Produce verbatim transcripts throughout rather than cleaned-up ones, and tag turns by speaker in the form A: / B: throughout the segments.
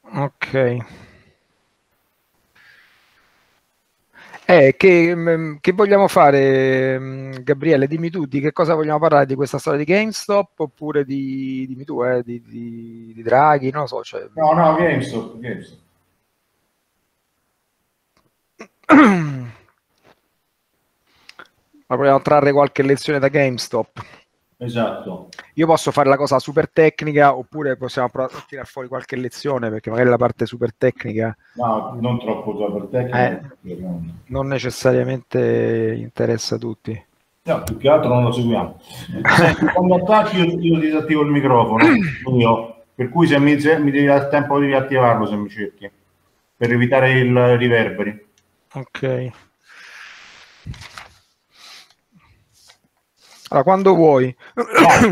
A: Ok. Eh, che, che vogliamo fare, Gabriele? Dimmi tu, di che cosa vogliamo parlare? Di questa storia di GameStop oppure di, dimmi tu, eh, di, di, di Draghi? Non lo so. Cioè...
B: No, no, GameStop, GameStop.
A: Ma vogliamo trarre qualche lezione da GameStop?
B: Esatto.
A: Io posso fare la cosa super tecnica oppure possiamo provare a tirare fuori qualche lezione perché magari la parte super tecnica
B: No, non troppo per
A: eh,
B: tecnica. Perché non...
A: non necessariamente interessa a tutti.
B: No, più che altro non lo seguiamo. Senti, quando attacchi io, io disattivo il microfono, io, per cui se mi, se mi devi dare tempo di riattivarlo se mi cerchi, per evitare il riverberi.
A: Ok. Allora, quando vuoi.
B: Vai.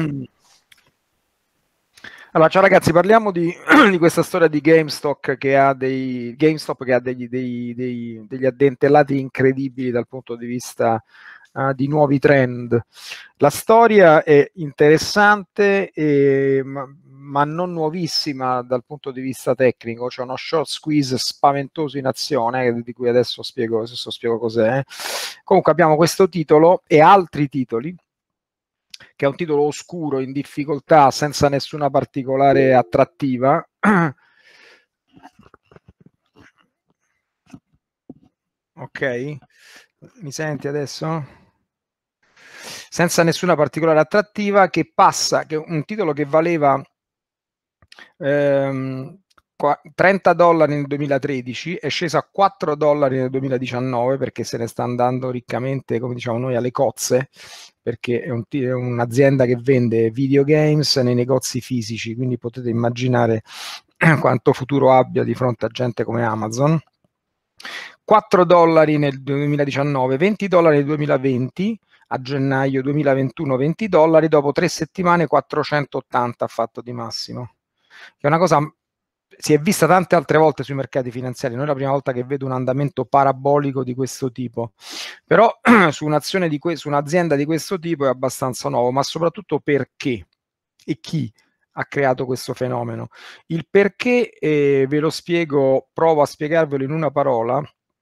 A: Allora, ciao ragazzi, parliamo di, di questa storia di GameStop che ha dei GameStop che ha degli, dei, dei, degli addentellati incredibili dal punto di vista uh, di nuovi trend. La storia è interessante, e, ma, ma non nuovissima dal punto di vista tecnico. C'è uno short squeeze spaventoso in azione, di cui adesso spiego, adesso spiego cos'è. Comunque abbiamo questo titolo e altri titoli, che è un titolo oscuro, in difficoltà, senza nessuna particolare attrattiva. Ok, mi senti adesso? Senza nessuna particolare attrattiva, che passa, che è un titolo che valeva ehm, trenta dollari nel duemilatredici, è sceso a quattro dollari nel duemiladiciannove perché se ne sta andando riccamente, come diciamo noi, alle cozze, perché è, un, è un'azienda che vende videogames nei negozi fisici, quindi potete immaginare quanto futuro abbia di fronte a gente come Amazon. quattro dollari nel duemiladiciannove, venti dollari nel duemilaventi, a gennaio duemilaventuno venti dollari, dopo tre settimane quattrocentottanta ha fatto di massimo, che è una cosa si è vista tante altre volte sui mercati finanziari. Non è la prima volta che vedo un andamento parabolico di questo tipo, però su un'azione di que- su un'azienda di questo tipo è abbastanza nuovo, ma soprattutto perché e chi ha creato questo fenomeno. Il perché eh, ve lo spiego, provo a spiegarvelo in una parola,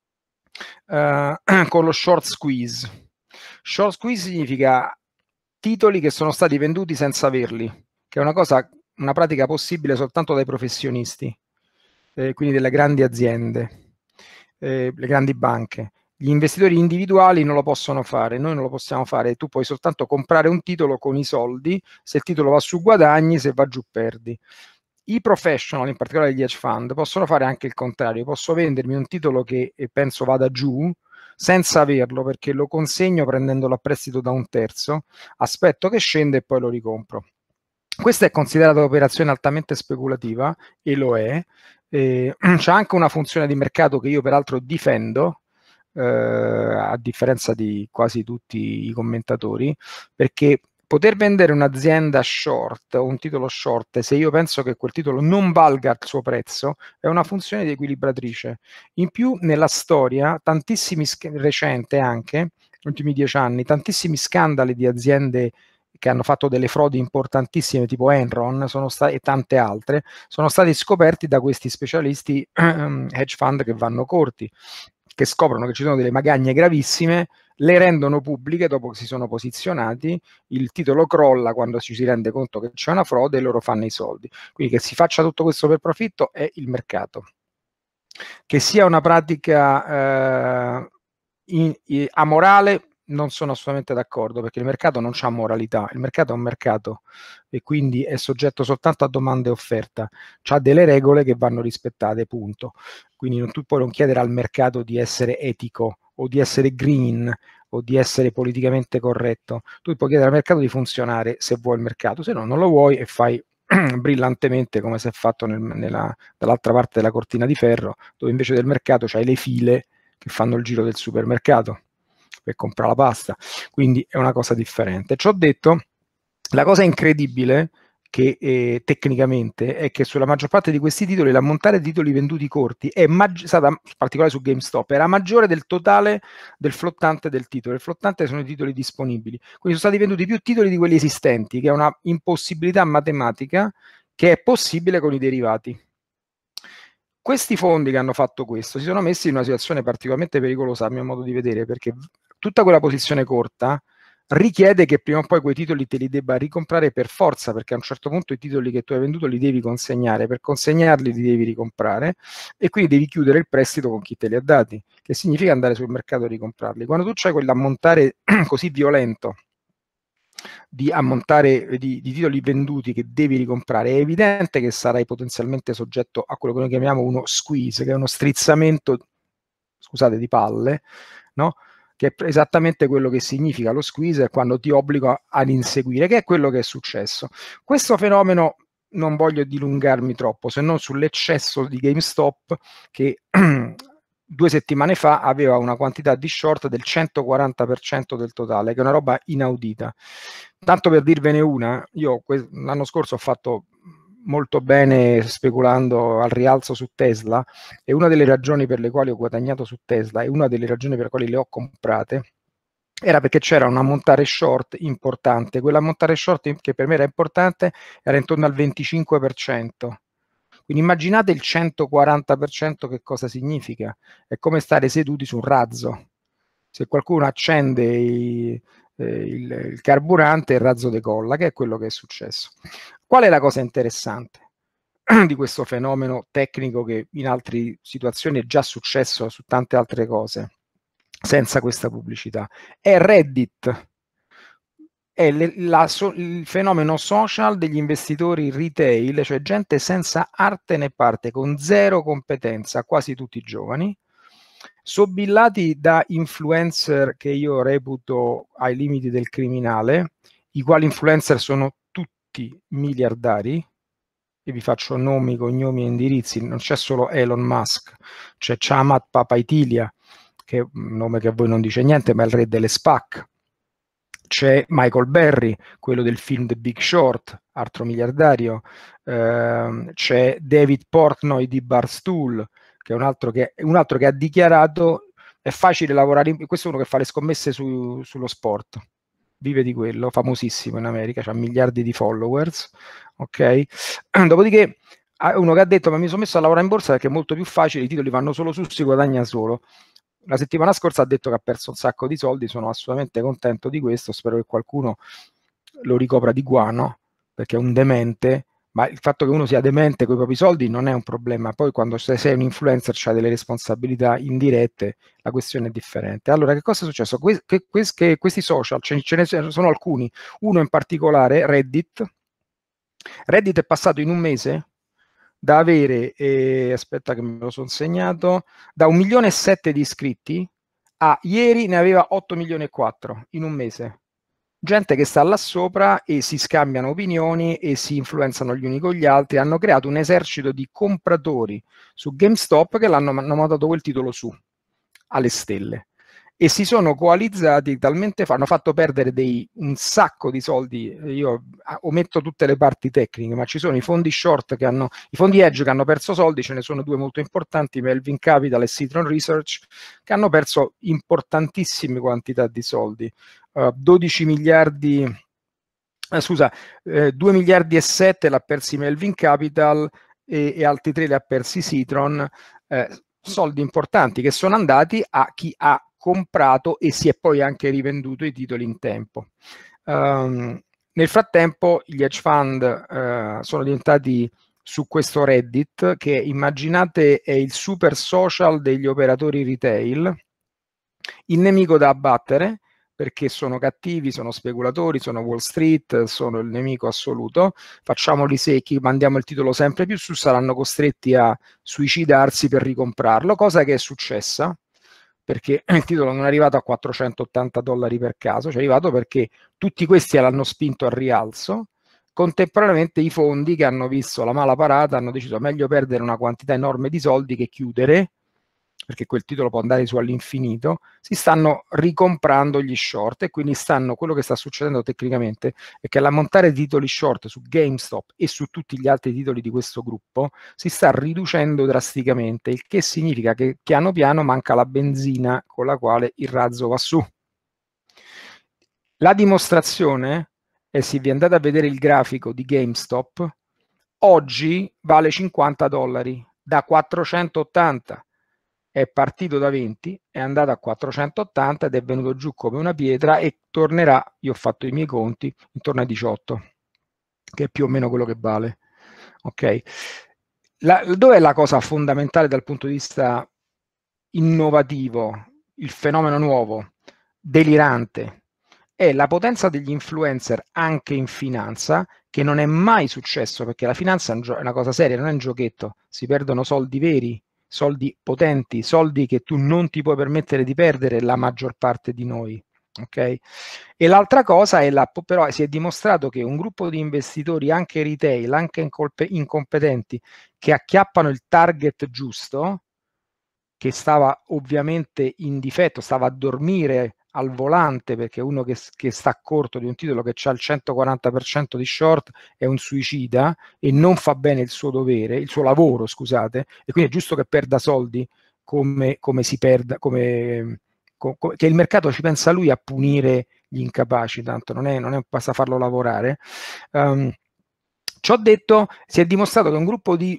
A: eh, con lo short squeeze. Short squeeze significa titoli che sono stati venduti senza averli, che è una cosa, una pratica possibile soltanto dai professionisti, eh, quindi delle grandi aziende, eh, le grandi banche. Gli investitori individuali non lo possono fare, noi non lo possiamo fare, tu puoi soltanto comprare un titolo con i soldi, se il titolo va su guadagni, se va giù perdi. I professional, in particolare gli hedge fund, possono fare anche il contrario, posso vendermi un titolo che penso vada giù senza averlo perché lo consegno prendendolo a prestito da un terzo, aspetto che scende e poi lo ricompro. Questa è considerata un'operazione altamente speculativa e lo è. Eh, c'è anche una funzione di mercato che io peraltro difendo, eh, a differenza di quasi tutti i commentatori, perché poter vendere un'azienda short o un titolo short, se io penso che quel titolo non valga il suo prezzo, è una funzione di equilibratrice. In più, nella storia, tantissimi, recente anche, negli ultimi dieci anni, tantissimi scandali di aziende che hanno fatto delle frodi importantissime tipo Enron sono e tante altre, sono stati scoperti da questi specialisti hedge fund che vanno corti, che scoprono che ci sono delle magagne gravissime, le rendono pubbliche dopo che si sono posizionati, il titolo crolla quando ci si rende conto che c'è una frode e loro fanno i soldi. Quindi che si faccia tutto questo per profitto è il mercato. Che sia una pratica eh, in, in, amorale, non sono assolutamente d'accordo, perché il mercato non ha moralità, il mercato è un mercato e quindi è soggetto soltanto a domanda e offerta, ha delle regole che vanno rispettate, punto. Quindi non, tu puoi non chiedere al mercato di essere etico o di essere green o di essere politicamente corretto, tu puoi chiedere al mercato di funzionare se vuoi il mercato, se no non lo vuoi e fai brillantemente come si è fatto nel, nella, dall'altra parte della cortina di ferro, dove invece del mercato c'hai le file che fanno il giro del supermercato per comprare la pasta, quindi è una cosa differente. Ciò detto, la cosa incredibile che eh, tecnicamente è che sulla maggior parte di questi titoli l'ammontare di titoli venduti corti è stata, in particolare su GameStop, era maggiore del totale del flottante del titolo. Il flottante sono i titoli disponibili, quindi sono stati venduti più titoli di quelli esistenti, che è una impossibilità matematica che è possibile con i derivati. Questi fondi che hanno fatto questo si sono messi in una situazione particolarmente pericolosa, a mio modo di vedere, perché tutta quella posizione corta richiede che prima o poi quei titoli te li debba ricomprare per forza, perché a un certo punto i titoli che tu hai venduto li devi consegnare, per consegnarli li devi ricomprare e quindi devi chiudere il prestito con chi te li ha dati, che significa andare sul mercato e ricomprarli. Quando tu c'hai quell'ammontare così violento di ammontare di, di titoli venduti che devi ricomprare, è evidente che sarai potenzialmente soggetto a quello che noi chiamiamo uno squeeze, che è uno strizzamento, scusate, di palle, no? Che è esattamente quello che significa lo squeeze, è quando ti obbligo ad inseguire, che è quello che è successo. Questo fenomeno non voglio dilungarmi troppo, se non sull'eccesso di GameStop che due settimane fa aveva una quantità di short del centoquaranta per cento del totale, che è una roba inaudita. Tanto per dirvene una, io l'anno scorso ho fatto molto bene speculando al rialzo su Tesla e una delle ragioni per le quali ho guadagnato su Tesla e una delle ragioni per le quali le ho comprate era perché c'era un ammontare short importante. Quell'ammontare short che per me era importante era intorno al venticinque per cento. Quindi immaginate il centoquaranta per cento che cosa significa. È come stare seduti su un razzo. Se qualcuno accende i, eh, il, il carburante, il razzo decolla, che è quello che è successo. Qual è la cosa interessante di questo fenomeno tecnico che in altre situazioni è già successo su tante altre cose, senza questa pubblicità? È Reddit. È le, la, so, il fenomeno social degli investitori retail, cioè gente senza arte né parte, con zero competenza, quasi tutti giovani, sobillati da influencer che io reputo ai limiti del criminale, i quali influencer sono tutti miliardari, e vi faccio nomi, cognomi e indirizzi, non c'è solo Elon Musk, c'è Chamath Palihapitiya, che è un nome che a voi non dice niente, ma è il re delle SPAC. C'è Michael Berry, quello del film The Big Short, altro miliardario, eh, c'è David Portnoy di Barstool, che è un altro che, un altro che ha dichiarato è facile lavorare, in, questo è uno che fa le scommesse su, sullo sport, vive di quello, famosissimo in America, ha miliardi di followers, ok? Dopodiché uno che ha detto ma mi sono messo a lavorare in borsa perché è molto più facile, i titoli vanno solo su, si guadagna solo. La settimana scorsa ha detto che ha perso un sacco di soldi, sono assolutamente contento di questo, spero che qualcuno lo ricopra di guano, perché è un demente, ma il fatto che uno sia demente con i propri soldi non è un problema, poi quando sei un influencer c'hai delle responsabilità indirette, la questione è differente. Allora, che cosa è successo? Que- che, que- che questi social, ce, ce ne sono alcuni, uno in particolare, Reddit, Reddit è passato in un mese da avere, eh, aspetta che me lo sono segnato, da un milione e sette di iscritti a ieri ne aveva otto milioni e quattro in un mese. Gente che sta là sopra e si scambiano opinioni e si influenzano gli uni con gli altri, hanno creato un esercito di compratori su GameStop che l'hanno hanno mandato quel titolo su, alle stelle. E si sono coalizzati talmente, hanno fatto perdere dei, un sacco di soldi. Io ometto tutte le parti tecniche, ma ci sono i fondi short che hanno, i fondi hedge che hanno perso soldi, ce ne sono due molto importanti, Melvin Capital e Citron Research, che hanno perso importantissime quantità di soldi, uh, dodici miliardi, eh, scusa, eh, due miliardi e sette l'ha persi Melvin Capital e, e altri tre li ha persi Citron, eh, soldi importanti che sono andati a chi ha comprato e si è poi anche rivenduto i titoli in tempo. Um, nel frattempo gli hedge fund uh, sono diventati su questo Reddit, che immaginate è il super social degli operatori retail, il nemico da abbattere, perché sono cattivi, sono speculatori, sono Wall Street, sono il nemico assoluto, facciamoli secchi, mandiamo il titolo sempre più su, saranno costretti a suicidarsi per ricomprarlo, cosa che è successa, perché il titolo non è arrivato a quattrocentottanta dollari per caso, cioè è arrivato perché tutti questi l'hanno spinto al rialzo, contemporaneamente i fondi che hanno visto la mala parata hanno deciso meglio perdere una quantità enorme di soldi che chiudere, perché quel titolo può andare su all'infinito, si stanno ricomprando gli short e quindi stanno, quello che sta succedendo tecnicamente è che l'ammontare di titoli short su GameStop e su tutti gli altri titoli di questo gruppo si sta riducendo drasticamente, il che significa che piano piano manca la benzina con la quale il razzo va su. La dimostrazione è, se vi andate a vedere il grafico di GameStop, oggi vale cinquanta dollari. da quattrocentottanta, è partito da venti, è andato a quattrocentottanta ed è venuto giù come una pietra e tornerà, io ho fatto i miei conti, intorno a diciotto, che è più o meno quello che vale. Ok? La, dov'è la cosa fondamentale dal punto di vista innovativo, il fenomeno nuovo, delirante? È la potenza degli influencer anche in finanza, che non è mai successo, perché la finanza è una cosa seria, non è un giochetto, si perdono soldi veri, soldi potenti, soldi che tu non ti puoi permettere di perdere, la maggior parte di noi. Okay? E l'altra cosa è la, però si è dimostrato che un gruppo di investitori, anche retail, anche incompetenti, che acchiappano il target giusto, che stava ovviamente in difetto, stava a dormire al volante, perché uno che, che sta corto di un titolo che ha il centoquaranta per cento di short è un suicida e non fa bene il suo dovere, il suo lavoro, scusate, e quindi è giusto che perda soldi come, come si perda, come, co, co, che il mercato ci pensa lui a punire gli incapaci, tanto non è, non è basta farlo lavorare. Um, ciò detto, si è dimostrato che un gruppo di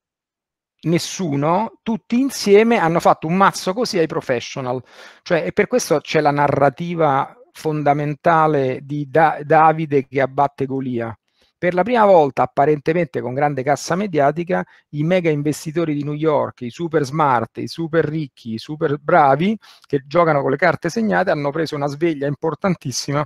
A: nessuno, tutti insieme hanno fatto un mazzo così ai professional, cioè, e per questo c'è la narrativa fondamentale di da Davide che abbatte Golia. Per la prima volta, apparentemente con grande cassa mediatica, i mega investitori di New York, i super smart, i super ricchi, i super bravi, che giocano con le carte segnate, hanno preso una sveglia importantissima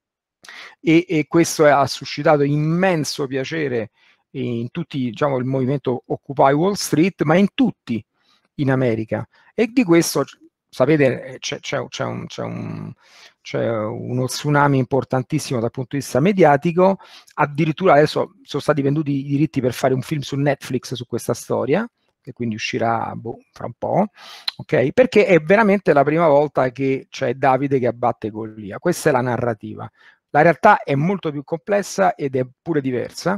A: e, e questo ha suscitato immenso piacere in tutti, diciamo, il movimento Occupy Wall Street, ma in tutti in America. E di questo, sapete, c'è, c'è, c'è, un, c'è, un, c'è uno tsunami importantissimo dal punto di vista mediatico. Addirittura adesso sono stati venduti i diritti per fare un film su Netflix su questa storia, che quindi uscirà boh, fra un po', ok? Perché è veramente la prima volta che c'è Davide che abbatte Golia. Questa è la narrativa. La realtà è molto più complessa ed è pure diversa,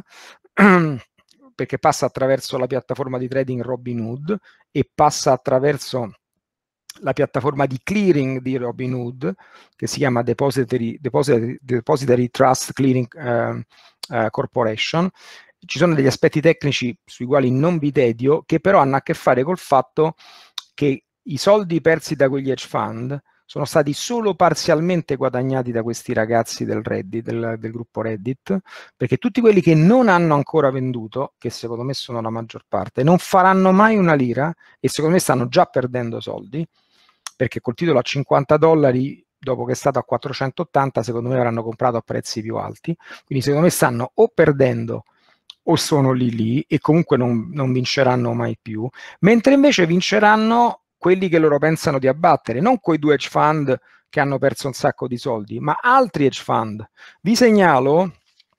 A: perché passa attraverso la piattaforma di trading Robinhood e passa attraverso la piattaforma di clearing di Robinhood, che si chiama Depository, Depository, Depository Trust Clearing uh, uh, Corporation. Ci sono degli aspetti tecnici sui quali non vi tedio, che però hanno a che fare col fatto che i soldi persi da quegli hedge fund sono stati solo parzialmente guadagnati da questi ragazzi del Reddit, del, del gruppo Reddit, perché tutti quelli che non hanno ancora venduto, che secondo me sono la maggior parte, non faranno mai una lira e secondo me stanno già perdendo soldi, perché col titolo a cinquanta dollari, dopo che è stato a quattrocentottanta, secondo me avranno comprato a prezzi più alti, quindi secondo me stanno o perdendo o sono lì lì e comunque non, non vinceranno mai più, mentre invece vinceranno quelli che loro pensano di abbattere, non quei due hedge fund che hanno perso un sacco di soldi, ma altri hedge fund. Vi segnalo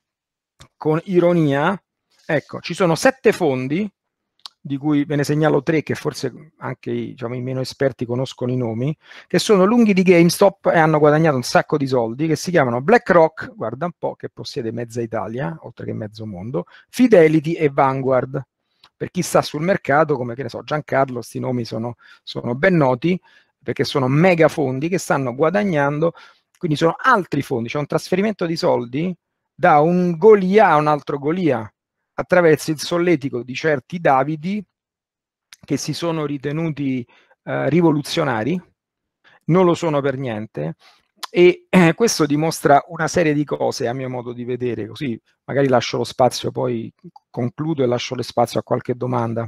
A: con ironia, ecco, ci sono sette fondi, di cui ve ne segnalo tre che forse anche diciamo, i meno esperti conoscono i nomi, che sono lunghi di GameStop e hanno guadagnato un sacco di soldi, che si chiamano BlackRock, guarda un po', che possiede mezza Italia, oltre che mezzo mondo, Fidelity e Vanguard. Per chi sta sul mercato, come che ne so, Giancarlo, questi nomi sono, sono ben noti, perché sono mega fondi che stanno guadagnando, quindi sono altri fondi, c'è un trasferimento di soldi da un Golia a un altro Golia, attraverso il solletico di certi Davidi che si sono ritenuti eh, rivoluzionari, non lo sono per niente, e eh, questo dimostra una serie di cose a mio modo di vedere, così magari lascio lo spazio, poi concludo e lascio lo spazio a qualche domanda.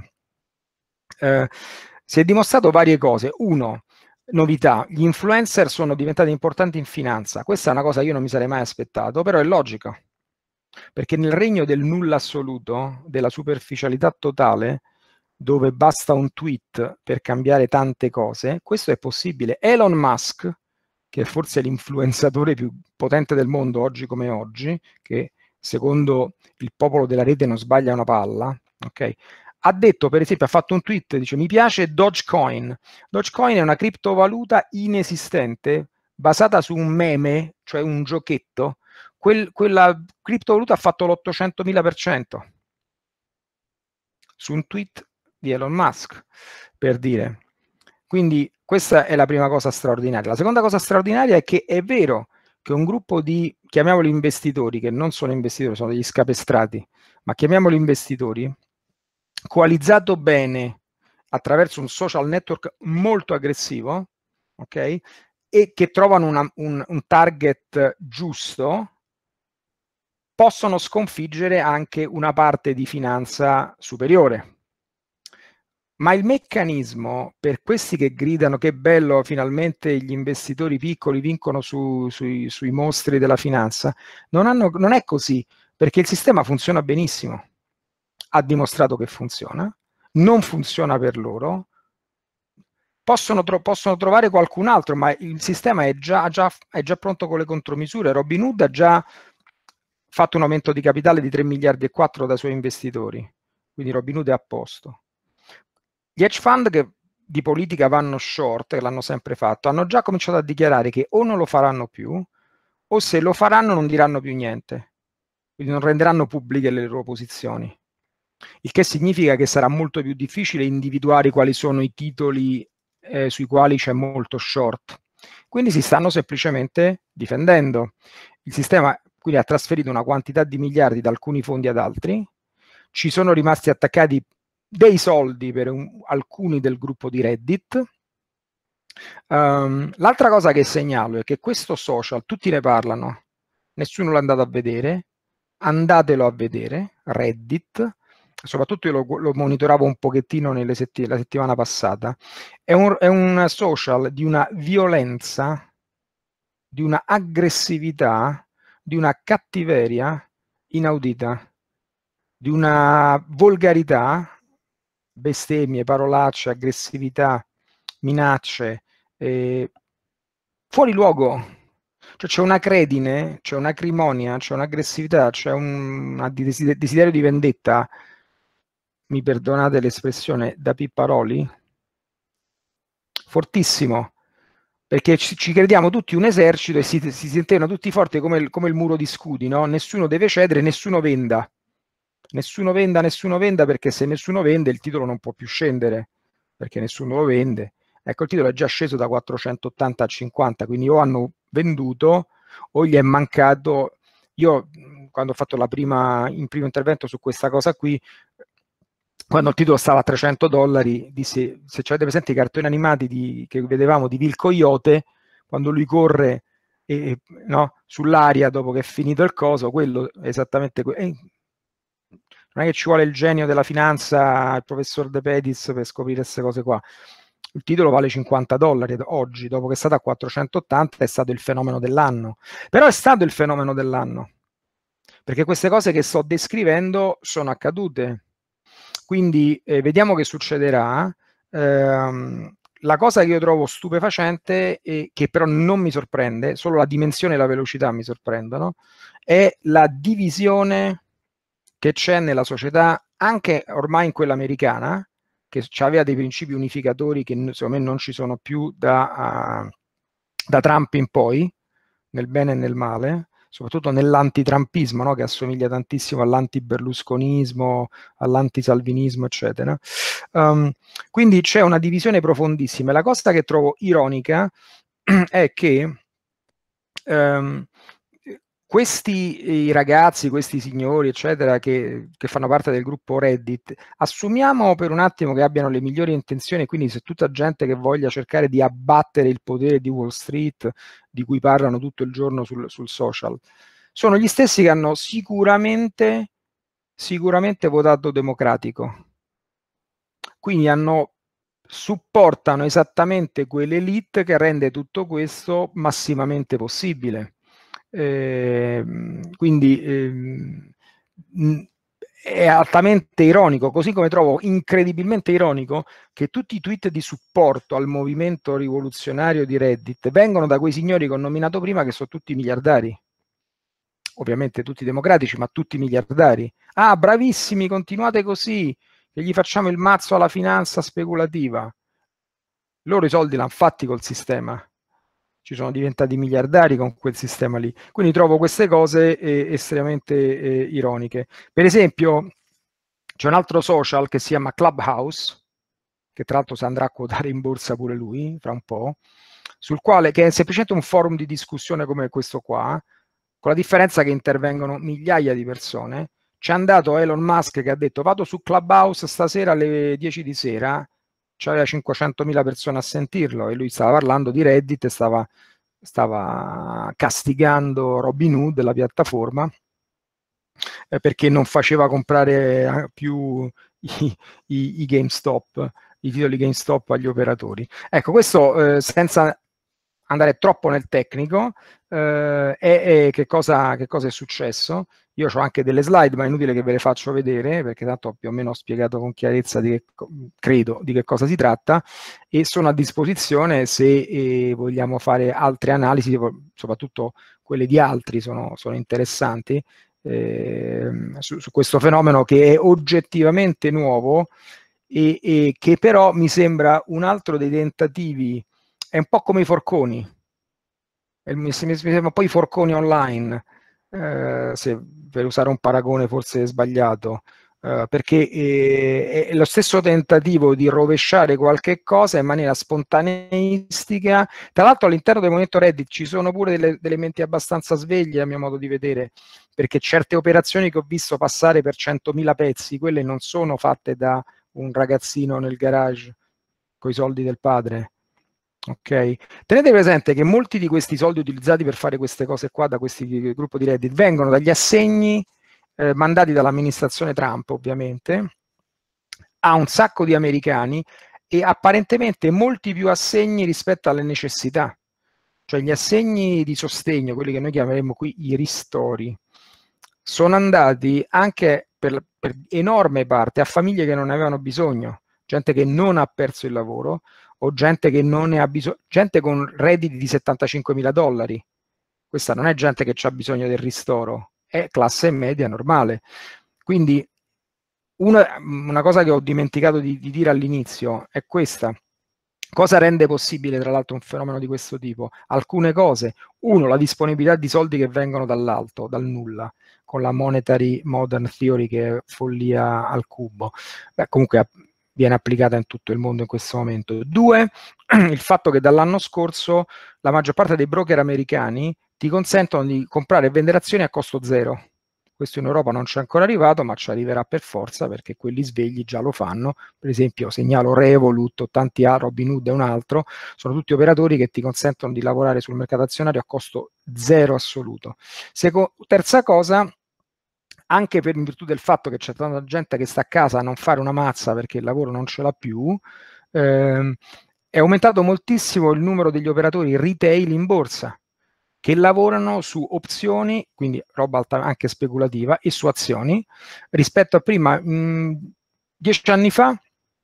A: Eh, si è dimostrato varie cose. Uno, novità, gli influencer sono diventati importanti in finanza. Questa è una cosa che io non mi sarei mai aspettato, però è logica, perché nel regno del nulla assoluto, della superficialità totale, dove basta un tweet per cambiare tante cose, questo è possibile. Elon Musk, che è forse l'influenzatore più potente del mondo oggi come oggi, che secondo il popolo della rete non sbaglia una palla, ok? Ha detto, per esempio, ha fatto un tweet, dice, mi piace Dogecoin. Dogecoin è una criptovaluta inesistente, basata su un meme, cioè un giochetto. Quel, quella criptovaluta ha fatto l'ottocentomila per cento su un tweet di Elon Musk, per dire. Quindi questa è la prima cosa straordinaria. La seconda cosa straordinaria è che è vero che un gruppo di, chiamiamoli investitori, che non sono investitori, sono degli scapestrati, ma chiamiamoli investitori, coalizzato bene attraverso un social network molto aggressivo, ok? E che trovano una, un, un target giusto, possono sconfiggere anche una parte di finanza superiore. Ma il meccanismo per questi che gridano che bello, finalmente gli investitori piccoli vincono su, sui, sui mostri della finanza, non, hanno, non è così, perché il sistema funziona benissimo. Ha dimostrato che funziona, non funziona per loro, possono, tro possono trovare qualcun altro, ma il sistema è già, già, è già pronto con le contromisure. Robinhood ha già fatto un aumento di capitale di tre miliardi e quattro dai suoi investitori, quindi Robinhood è a posto. Gli hedge fund che di politica vanno short, che l'hanno sempre fatto, hanno già cominciato a dichiarare che o non lo faranno più, o se lo faranno non diranno più niente, quindi non renderanno pubbliche le loro posizioni. Il che significa che sarà molto più difficile individuare quali sono i titoli eh, sui quali c'è molto short. Quindi si stanno semplicemente difendendo. Il sistema quindi ha trasferito una quantità di miliardi da alcuni fondi ad altri, ci sono rimasti attaccati dei soldi per un, alcuni del gruppo di Reddit. Um, l'altra cosa che segnalo è che questo social, tutti ne parlano, nessuno l'ha andato a vedere, andatelo a vedere, Reddit, soprattutto io lo, lo monitoravo un pochettino nelle setti la settimana passata, è un, è un social di una violenza, di una aggressività, di una cattiveria inaudita, di una volgarità, bestemmie, parolacce, aggressività, minacce, eh, fuori luogo. Cioè c'è una credine, c'è un'acrimonia, c'è un'aggressività, c'è un desiderio di vendetta, mi perdonate l'espressione, da pipparoli, fortissimo, perché ci, ci crediamo tutti un esercito e si, si sentono tutti forti come il, come il muro di scudi, no? Nessuno deve cedere, nessuno venda. Nessuno venda, nessuno venda, perché se nessuno vende il titolo non può più scendere, perché nessuno lo vende. Ecco, il titolo è già sceso da quattrocentottanta a cinquanta, quindi o hanno venduto o gli è mancato. Io quando ho fatto la prima, il primo intervento su questa cosa qui, quando il titolo stava a trecento dollari, dissi, se avete presente i cartoni animati di, che vedevamo di Vil Coyote, quando lui corre e, no, sull'aria dopo che è finito il coso, quello è esattamente quello. Non è che ci vuole il genio della finanza, il professor De Pedis, per scoprire queste cose qua. Il titolo vale cinquanta dollari oggi, dopo che è stato a quattrocentottanta, è stato il fenomeno dell'anno. Però è stato il fenomeno dell'anno, perché queste cose che sto descrivendo sono accadute. Quindi eh, vediamo che succederà. Ehm, la cosa che io trovo stupefacente, e che però non mi sorprende, solo la dimensione e la velocità mi sorprendono, è la divisione che c'è nella società, anche ormai in quella americana, che aveva dei principi unificatori che secondo me non ci sono più da, uh, da Trump in poi, nel bene e nel male, soprattutto nell'antitrampismo, no? Che assomiglia tantissimo all'anti-berlusconismo, all'anti-salvinismo, eccetera. Um, quindi c'è una divisione profondissima. E la cosa che trovo ironica è che um, questi i ragazzi, questi signori, eccetera, che, che fanno parte del gruppo Reddit, assumiamo per un attimo che abbiano le migliori intenzioni, quindi se tutta gente che voglia cercare di abbattere il potere di Wall Street, di cui parlano tutto il giorno sul, sul social, sono gli stessi che hanno sicuramente, sicuramente votato democratico. Quindi hanno, supportano esattamente quell'elite che rende tutto questo massimamente possibile. Eh, quindi eh, è altamente ironico, così come trovo incredibilmente ironico che tutti i tweet di supporto al movimento rivoluzionario di Reddit vengono da quei signori che ho nominato prima, che sono tutti miliardari, ovviamente tutti democratici, ma tutti miliardari. Ah, bravissimi, continuate così, che gli facciamo il mazzo alla finanza speculativa. Loro i soldi l'hanno fatti col sistema, ci sono diventati miliardari con quel sistema lì. Quindi trovo queste cose eh, estremamente eh, ironiche. Per esempio, c'è un altro social che si chiama Clubhouse, che tra l'altro si andrà a quotare in borsa pure lui, fra un po', sul quale, che è semplicemente un forum di discussione come questo qua, con la differenza che intervengono migliaia di persone, c'è andato Elon Musk che ha detto vado su Clubhouse stasera alle dieci di sera, c'aveva cinquecentomila persone a sentirlo e lui stava parlando di Reddit e stava, stava castigando Robinhood, la piattaforma, eh, perché non faceva comprare più i, i, i GameStop, i titoli GameStop agli operatori. Ecco, questo eh, senza andare troppo nel tecnico, eh, è, è che, cosa, che cosa è successo. Io ho anche delle slide, ma è inutile che ve le faccio vedere, perché tanto ho più o meno spiegato con chiarezza di che, credo, di che cosa si tratta, e sono a disposizione se eh, vogliamo fare altre analisi, soprattutto quelle di altri sono, sono interessanti, eh, su, su questo fenomeno che è oggettivamente nuovo e, e che però mi sembra un altro dei tentativi. È un po' come i forconi, mi, mi sembra un po' i forconi online, eh, se, per usare un paragone forse sbagliato, eh, perché è, è lo stesso tentativo di rovesciare qualche cosa in maniera spontaneistica. Tra l'altro all'interno del movimento Reddit ci sono pure delle, delle menti abbastanza sveglie a mio modo di vedere, perché certe operazioni che ho visto passare per centomila pezzi, quelle non sono fatte da un ragazzino nel garage con i soldi del padre. Ok, tenete presente che molti di questi soldi utilizzati per fare queste cose qua da questi gruppi di Reddit vengono dagli assegni eh, mandati dall'amministrazione Trump, ovviamente, a un sacco di americani e apparentemente molti più assegni rispetto alle necessità. Cioè gli assegni di sostegno, quelli che noi chiameremo qui i ristori, sono andati anche per, per enorme parte a famiglie che non ne avevano bisogno, gente che non ha perso il lavoro o gente che non ne ha bisogno, gente con redditi di settantacinquemila dollari. Questa non è gente che ha bisogno del ristoro, è classe media normale. Quindi una, una cosa che ho dimenticato di, di dire all'inizio è questa. Cosa rende possibile, tra l'altro, un fenomeno di questo tipo? Alcune cose. Uno, la disponibilità di soldi che vengono dall'alto, dal nulla, con la monetary modern theory che è follia al cubo. Beh, comunque viene applicata in tutto il mondo in questo momento. Due, il fatto che dall'anno scorso la maggior parte dei broker americani ti consentono di comprare e vendere azioni a costo zero. Questo in Europa non c'è ancora arrivato, ma ci arriverà per forza perché quelli svegli già lo fanno. Per esempio, segnalo Revolut o tanti altri, Robinhood e un altro, sono tutti operatori che ti consentono di lavorare sul mercato azionario a costo zero assoluto. Seco- terza cosa, anche per in virtù del fatto che c'è tanta gente che sta a casa a non fare una mazza perché il lavoro non ce l'ha più, ehm, è aumentato moltissimo il numero degli operatori retail in borsa che lavorano su opzioni, quindi roba alta, anche speculativa, e su azioni, rispetto a prima, mh, dieci anni fa,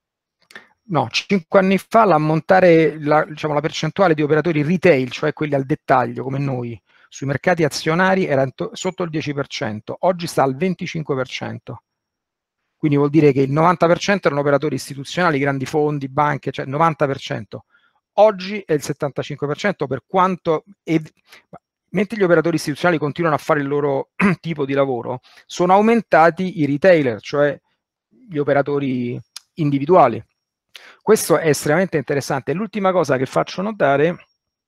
A: no, cinque anni fa, l'ammontare, la, diciamo, la percentuale di operatori retail, cioè quelli al dettaglio come noi, sui mercati azionari era sotto il dieci per cento, oggi sta al venticinque per cento. Quindi vuol dire che il novanta per cento erano operatori istituzionali, grandi fondi, banche, cioè novanta per cento. Oggi è il settantacinque per cento, per quanto, e, mentre gli operatori istituzionali continuano a fare il loro tipo di lavoro, sono aumentati i retailer, cioè gli operatori individuali. Questo è estremamente interessante. L'ultima cosa che faccio notare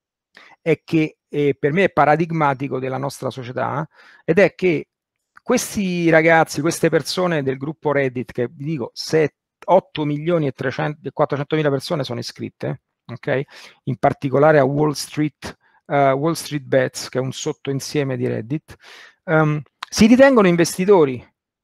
A: è che eh, per me è paradigmatico della nostra società, ed è che questi ragazzi, queste persone del gruppo Reddit, che vi dico otto milioni e quattrocentomila persone sono iscritte, ok? In particolare a Wall Street, uh, Wall Street Bets, che è un sottoinsieme di Reddit, um, si ritengono investitori,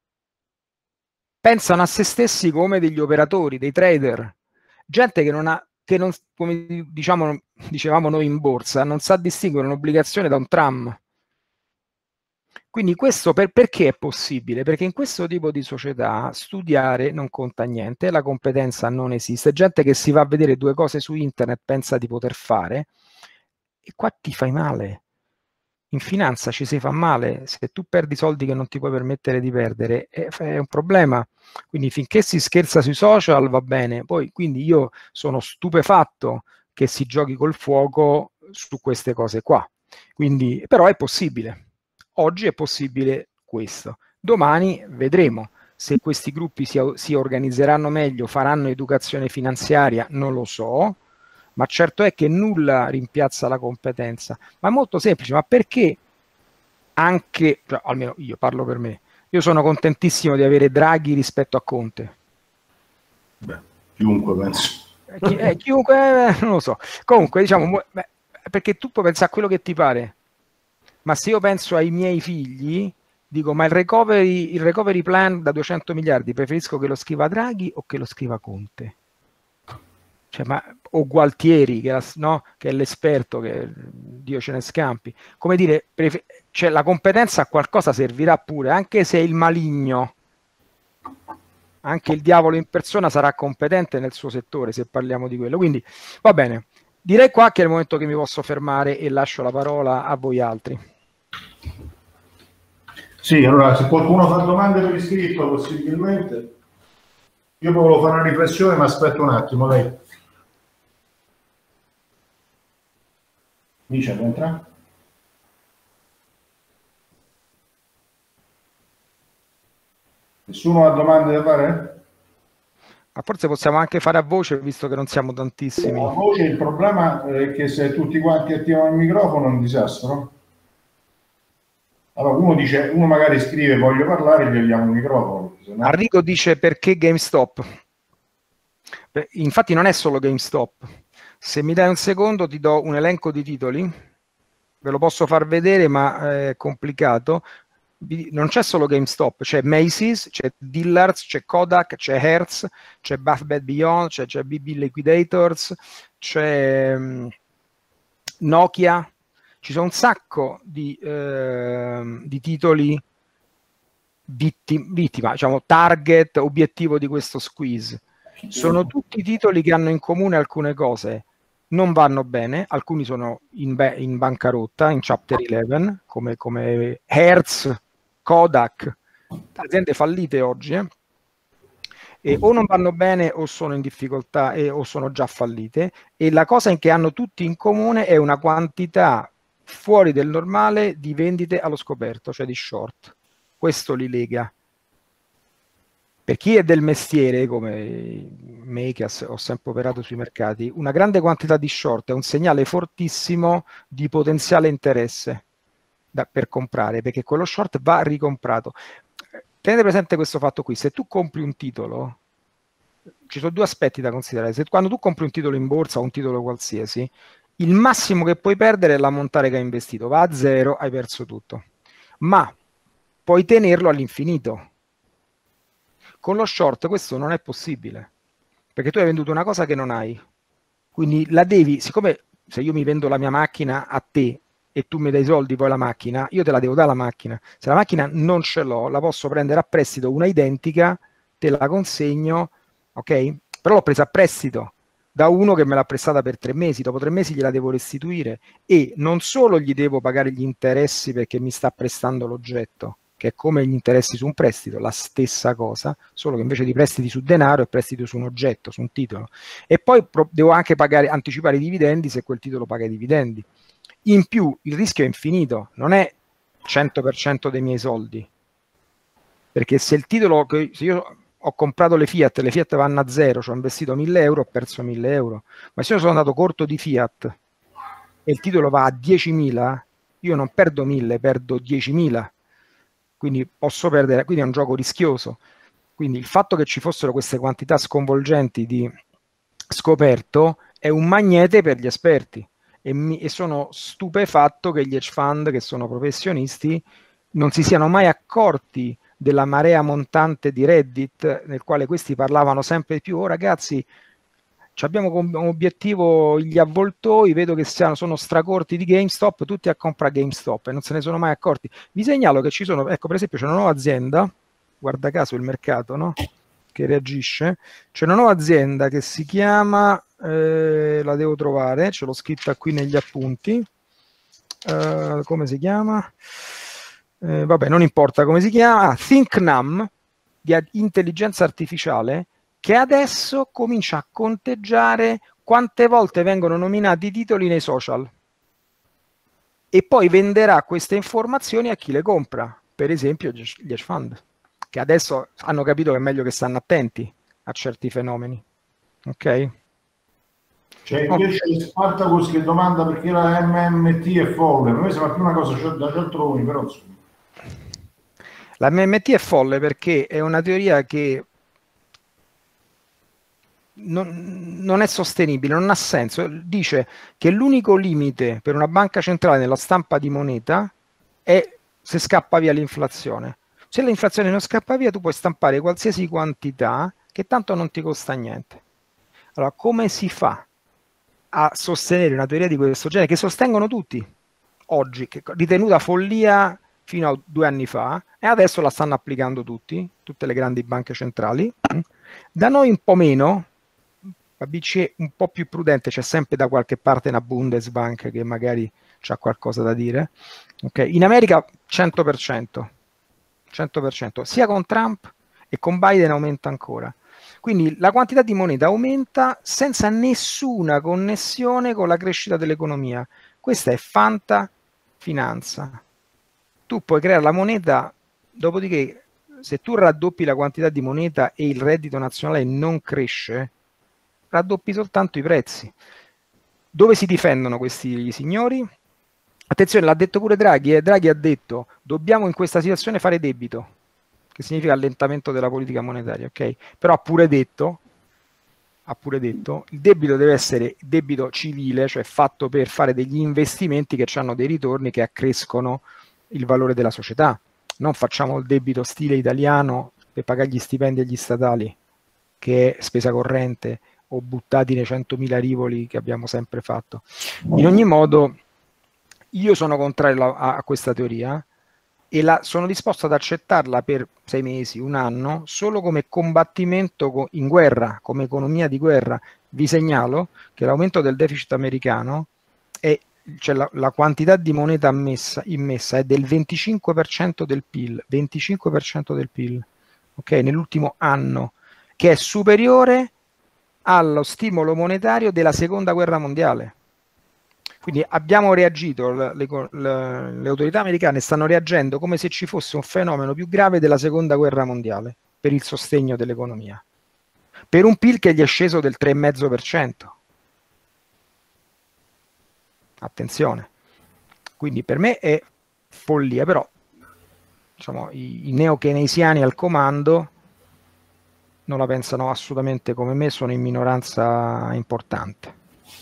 A: pensano a se stessi come degli operatori, dei trader, gente che non ha, che non, come diciamo, dicevamo noi in borsa, non sa distinguere un'obbligazione da un tram. Quindi questo per, perché è possibile? Perché in questo tipo di società studiare non conta niente, la competenza non esiste, gente che si va a vedere due cose su internet pensa di poter fare e qua ti fai male. In finanza ci si fa male, se tu perdi soldi che non ti puoi permettere di perdere è, è un problema. Quindi finché si scherza sui social va bene, poi quindi io sono stupefatto che si giochi col fuoco su queste cose qua. Quindi, però è possibile. Oggi è possibile questo. Domani vedremo se questi gruppi si, si organizzeranno meglio, faranno educazione finanziaria, non lo so, ma certo è che nulla rimpiazza la competenza. Ma è molto semplice, ma perché anche, cioè, almeno io parlo per me, Io sono contentissimo di avere Draghi rispetto a Conte.
B: Beh, chiunque penso.
A: Chi, eh, chiunque, eh, non lo so. Comunque, diciamo, beh, perché tu puoi pensare a quello che ti pare, ma se io penso ai miei figli, dico, ma il recovery, il recovery plan da duecento miliardi, preferisco che lo scriva Draghi o che lo scriva Conte? Cioè, ma, o Gualtieri, che, la, no, che è l'esperto, che Dio ce ne scampi. Come dire, prefer- cioè, la competenza a qualcosa servirà pure, anche se il maligno, anche il diavolo in persona sarà competente nel suo settore, se parliamo di quello. Quindi, va bene. Direi qua che è il momento che mi posso fermare e lascio la parola a voi altri.
B: Sì, allora, se qualcuno fa domande per iscritto, possibilmente. Io volevo fare una riflessione, ma aspetta un attimo, lei. Dice, entra? Nessuno ha domande da fare?
A: Ma forse possiamo anche fare a voce, visto che non siamo tantissimi.
B: A voce il problema è che se tutti quanti attivano il microfono è un disastro. Allora uno dice, uno magari scrive voglio parlare e gli diamo il microfono. No...
A: Arrigo dice perché GameStop? Beh, infatti non è solo GameStop. Se mi dai un secondo ti do un elenco di titoli, ve lo posso far vedere ma è complicato. Non c'è solo GameStop, c'è Macy's, c'è Dillard's, c'è Kodak, c'è Hertz, c'è Bath Bed Beyond, c'è, c'è B B Liquidators, c'è um, Nokia, ci sono un sacco di, eh, di titoli vittima, vittima, diciamo target, obiettivo di questo squeeze. Sono tutti titoli che hanno in comune alcune cose. Non vanno bene, alcuni sono in, in bancarotta, in Chapter undici, come, come Hertz, Kodak, aziende fallite oggi, eh? E o non vanno bene o sono in difficoltà e, o sono già fallite, e la cosa che hanno tutti in comune è una quantità fuori del normale di vendite allo scoperto, cioè di short. Questo li lega. Per chi è del mestiere, come me che ho sempre operato sui mercati, una grande quantità di short è un segnale fortissimo di potenziale interesse da, per comprare, perché quello short va ricomprato. Tenete presente questo fatto qui: se tu compri un titolo, ci sono due aspetti da considerare. Se, quando tu compri un titolo in borsa o un titolo qualsiasi, il massimo che puoi perdere è l'ammontare che hai investito, va a zero, hai perso tutto, ma puoi tenerlo all'infinito. Con lo short questo non è possibile, perché tu hai venduto una cosa che non hai, quindi la devi, siccome se io mi vendo la mia macchina a te e tu mi dai i soldi poi la macchina, io te la devo dare la macchina. Se la macchina non ce l'ho, la posso prendere a prestito, una identica, te la consegno, ok? Però l'ho presa a prestito da uno che me l'ha prestata per tre mesi, dopo tre mesi gliela devo restituire e non solo gli devo pagare gli interessi perché mi sta prestando l'oggetto, che è come gli interessi su un prestito, la stessa cosa, solo che invece di prestiti su denaro è prestito su un oggetto, su un titolo. E poi devo anche pagare, anticipare i dividendi se quel titolo paga i dividendi. In più il rischio è infinito, non è cento per cento dei miei soldi, perché se il titolo, se io ho comprato le Fiat, le Fiat vanno a zero, cioè ho investito mille euro, ho perso mille euro, ma se io sono andato corto di Fiat e il titolo va a diecimila, io non perdo mille, perdo diecimila, quindi posso perdere, quindi è un gioco rischioso. Quindi il fatto che ci fossero queste quantità sconvolgenti di scoperto è un magnete per gli esperti. E, mi, e sono stupefatto che gli hedge fund, che sono professionisti, non si siano mai accorti della marea montante di Reddit, nel quale questi parlavano sempre di più. Oh ragazzi, abbiamo come obiettivo gli avvoltoi, vedo che siano, sono stracorti di GameStop, tutti a comprare GameStop e non se ne sono mai accorti. Vi segnalo che ci sono, ecco per esempio c'è una nuova azienda, guarda caso il mercato, no? Che reagisce, c'è una nuova azienda che si chiama, eh, la devo trovare, ce l'ho scritta qui negli appunti, eh, come si chiama? Eh, vabbè, non importa come si chiama, ah, ThinkNum, di intelligenza artificiale, che adesso comincia a conteggiare quante volte vengono nominati i titoli nei social e poi venderà queste informazioni a chi le compra, per esempio gli hedge fund, che adesso hanno capito che è meglio che stanno attenti a certi fenomeni. Ok?
B: C'è invece okay. Spartacus che domanda perché la M M T è folle. Per me sembra più una cosa da cialtroni, però insomma.
A: La M M T è folle perché è una teoria che non, non è sostenibile, non ha senso. Dice che l'unico limite per una banca centrale nella stampa di moneta è se scappa via l'inflazione. Se l'inflazione non scappa via, tu puoi stampare qualsiasi quantità che tanto non ti costa niente. Allora, come si fa a sostenere una teoria di questo genere, che sostengono tutti oggi, che ritenuta follia fino a due anni fa, e adesso la stanno applicando tutti, tutte le grandi banche centrali. Da noi un po' meno, la B C E un po' più prudente, c'è sempre da qualche parte una Bundesbank che magari c'ha qualcosa da dire. Okay. In America cento per cento, cento per cento, sia con Trump e con Biden aumenta ancora. Quindi la quantità di moneta aumenta senza nessuna connessione con la crescita dell'economia. Questa è fantafinanza. Tu puoi creare la moneta, dopodiché se tu raddoppi la quantità di moneta e il reddito nazionale non cresce, raddoppi soltanto i prezzi. Dove si difendono questi signori? Attenzione, l'ha detto pure Draghi, eh? Draghi ha detto dobbiamo in questa situazione fare debito, che significa allentamento della politica monetaria, ok? Però ha pure detto, ha pure detto, il debito deve essere debito civile, cioè fatto per fare degli investimenti che hanno dei ritorni che accrescono il valore della società. Non facciamo il debito stile italiano per pagare gli stipendi agli statali, che è spesa corrente, o buttati nei centomila rivoli che abbiamo sempre fatto. In ogni modo, io sono contrario a, a questa teoria e la, sono disposto ad accettarla per sei mesi, un anno, solo come combattimento in guerra, come economia di guerra. Vi segnalo che l'aumento del deficit americano, è, cioè la, la quantità di moneta ammessa, immessa è del venticinque per cento del P I L, venticinque per cento del P I L, ok, nell'ultimo anno, che è superiore allo stimolo monetario della seconda guerra mondiale. Quindi abbiamo reagito, le, le, le autorità americane stanno reagendo come se ci fosse un fenomeno più grave della seconda guerra mondiale per il sostegno dell'economia, per un P I L che gli è sceso del tre virgola cinque per cento. Attenzione. Quindi per me è follia, però diciamo, i, i neo-keynesiani al comando non la pensano assolutamente come me, sono in minoranza importante.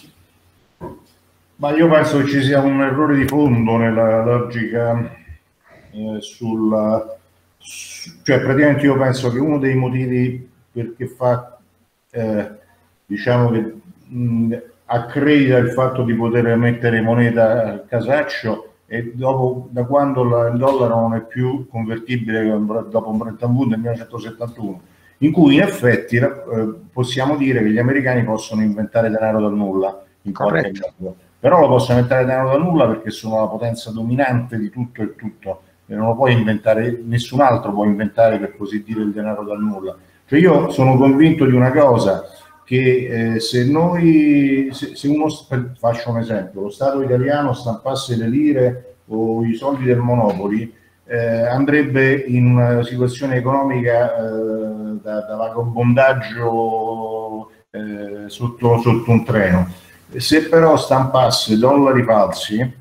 B: Ma io penso che ci sia un errore di fondo nella logica eh, sul, su, cioè praticamente io penso che uno dei motivi perché fa eh, diciamo che mh, accredita il fatto di poter mettere moneta al casaccio e dopo, da quando la, il dollaro non è più convertibile dopo un Bretton Woods nel millenovecentosettantuno, in cui in effetti eh, possiamo dire che gli americani possono inventare denaro dal nulla in qualche modo, però lo possono inventare denaro dal nulla perché sono la potenza dominante di tutto e tutto, e non lo puoi inventare, nessun altro può inventare, per così dire, il denaro dal nulla. Cioè io sono convinto di una cosa, che eh, se noi, se, se uno, faccio un esempio, lo Stato italiano stampasse le lire o i soldi del Monopoli, eh, andrebbe in una situazione economica eh, da, da vagabondaggio eh, sotto, sotto un treno. Se però stampasse dollari falsi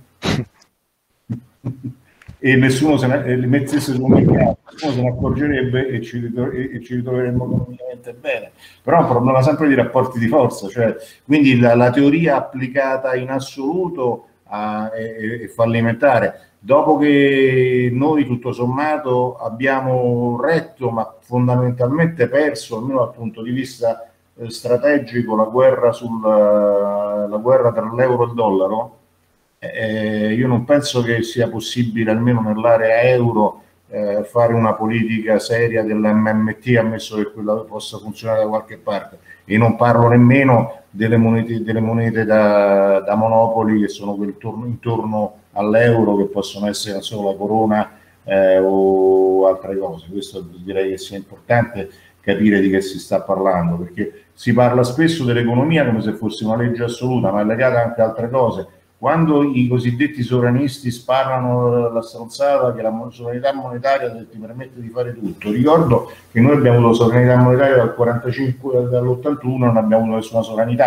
B: e nessuno se ne, li mettesse sul mercato, nessuno se ne accorgerebbe e ci, e, e ci ritroveremmo economicamente bene. Però è un problema sempre di rapporti di forza, cioè, quindi la, la teoria applicata in assoluto a, è, è fallimentare. Dopo che noi tutto sommato abbiamo retto, ma fondamentalmente perso, almeno dal punto di vista eh, strategico, la guerra, sul, la guerra tra l'euro e il dollaro, Eh, io non penso che sia possibile, almeno nell'area euro, eh, fare una politica seria dell'M M T, ammesso che quella possa funzionare da qualche parte. E non parlo nemmeno delle monete, delle monete da, da monopoli, che sono quel torno, intorno all'euro, che possono essere non solo la corona eh, o altre cose. Questo direi che sia importante capire di che si sta parlando, perché si parla spesso dell'economia come se fosse una legge assoluta, ma è legata anche a altre cose. Quando i cosiddetti sovranisti sparano la stronzata che la sovranità monetaria ti permette di fare tutto, ricordo che noi abbiamo avuto sovranità monetaria dal quarantacinque all'ottantuno, non abbiamo avuto nessuna sovranità,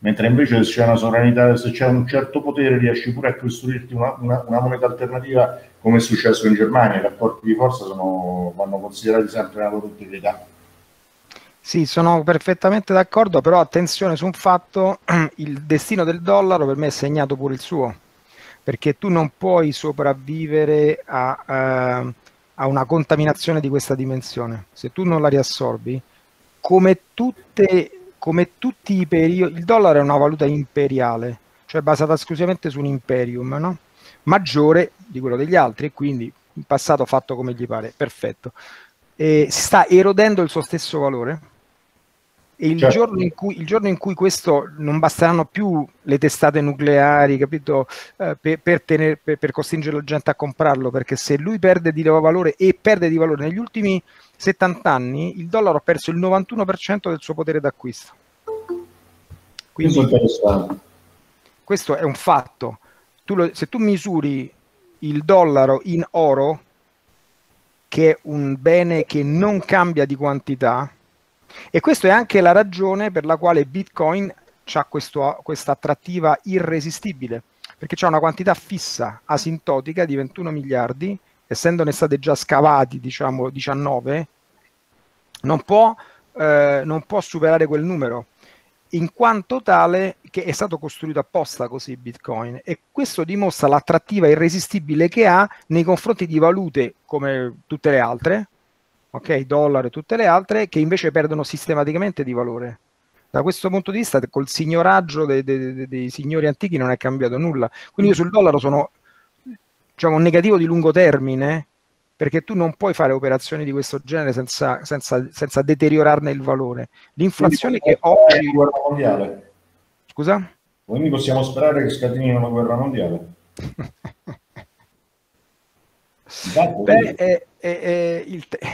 B: mentre invece se c'è una sovranità, se c'è un certo potere riesci pure a costruirti una, una, una moneta alternativa, come è successo in Germania. I rapporti di forza sono, vanno considerati sempre nella loro integrità.
A: Sì, sono perfettamente d'accordo, però attenzione su un fatto: il destino del dollaro per me è segnato pure il suo, perché tu non puoi sopravvivere a, eh, a una contaminazione di questa dimensione. Se tu non la riassorbi, come tutte, come tutti i periodi, il dollaro è una valuta imperiale, cioè basata esclusivamente su un imperium, no? Maggiore di quello degli altri, e quindi in passato fatto come gli pare, perfetto. E si sta erodendo il suo stesso valore. E il, certo. giorno in cui, il giorno in cui questo non basteranno più le testate nucleari, capito, eh, per, per, tenere, per, per costringere la gente a comprarlo, perché se lui perde di valore, e perde di valore negli ultimi settanta anni, il dollaro ha perso il novantuno per cento del suo potere d'acquisto. Quindi
B: interessante.
A: Questo è un fatto. Tu lo, se tu misuri il dollaro in oro, che è un bene che non cambia di quantità, e questa è anche la ragione per la quale Bitcoin ha questa attrattiva irresistibile, perché c'è una quantità fissa, asintotica, di ventuno miliardi, essendone state già scavati, diciamo, diciannove, non può, eh, non può superare quel numero, in quanto tale che è stato costruito apposta così Bitcoin, e questo dimostra l'attrattiva irresistibile che ha nei confronti di valute come tutte le altre, ok, dollaro e tutte le altre, che invece perdono sistematicamente di valore. Da questo punto di vista, col signoraggio dei, dei, dei signori antichi non è cambiato nulla. Quindi io sul dollaro sono, diciamo, un negativo di lungo termine, perché tu non puoi fare operazioni di questo genere senza, senza, senza deteriorarne il valore. L'inflazione che oggi...
B: Guerra mondiale.
A: Scusa?
B: Quindi possiamo sperare che scateni una guerra mondiale.
A: Beh, è, è, è il te...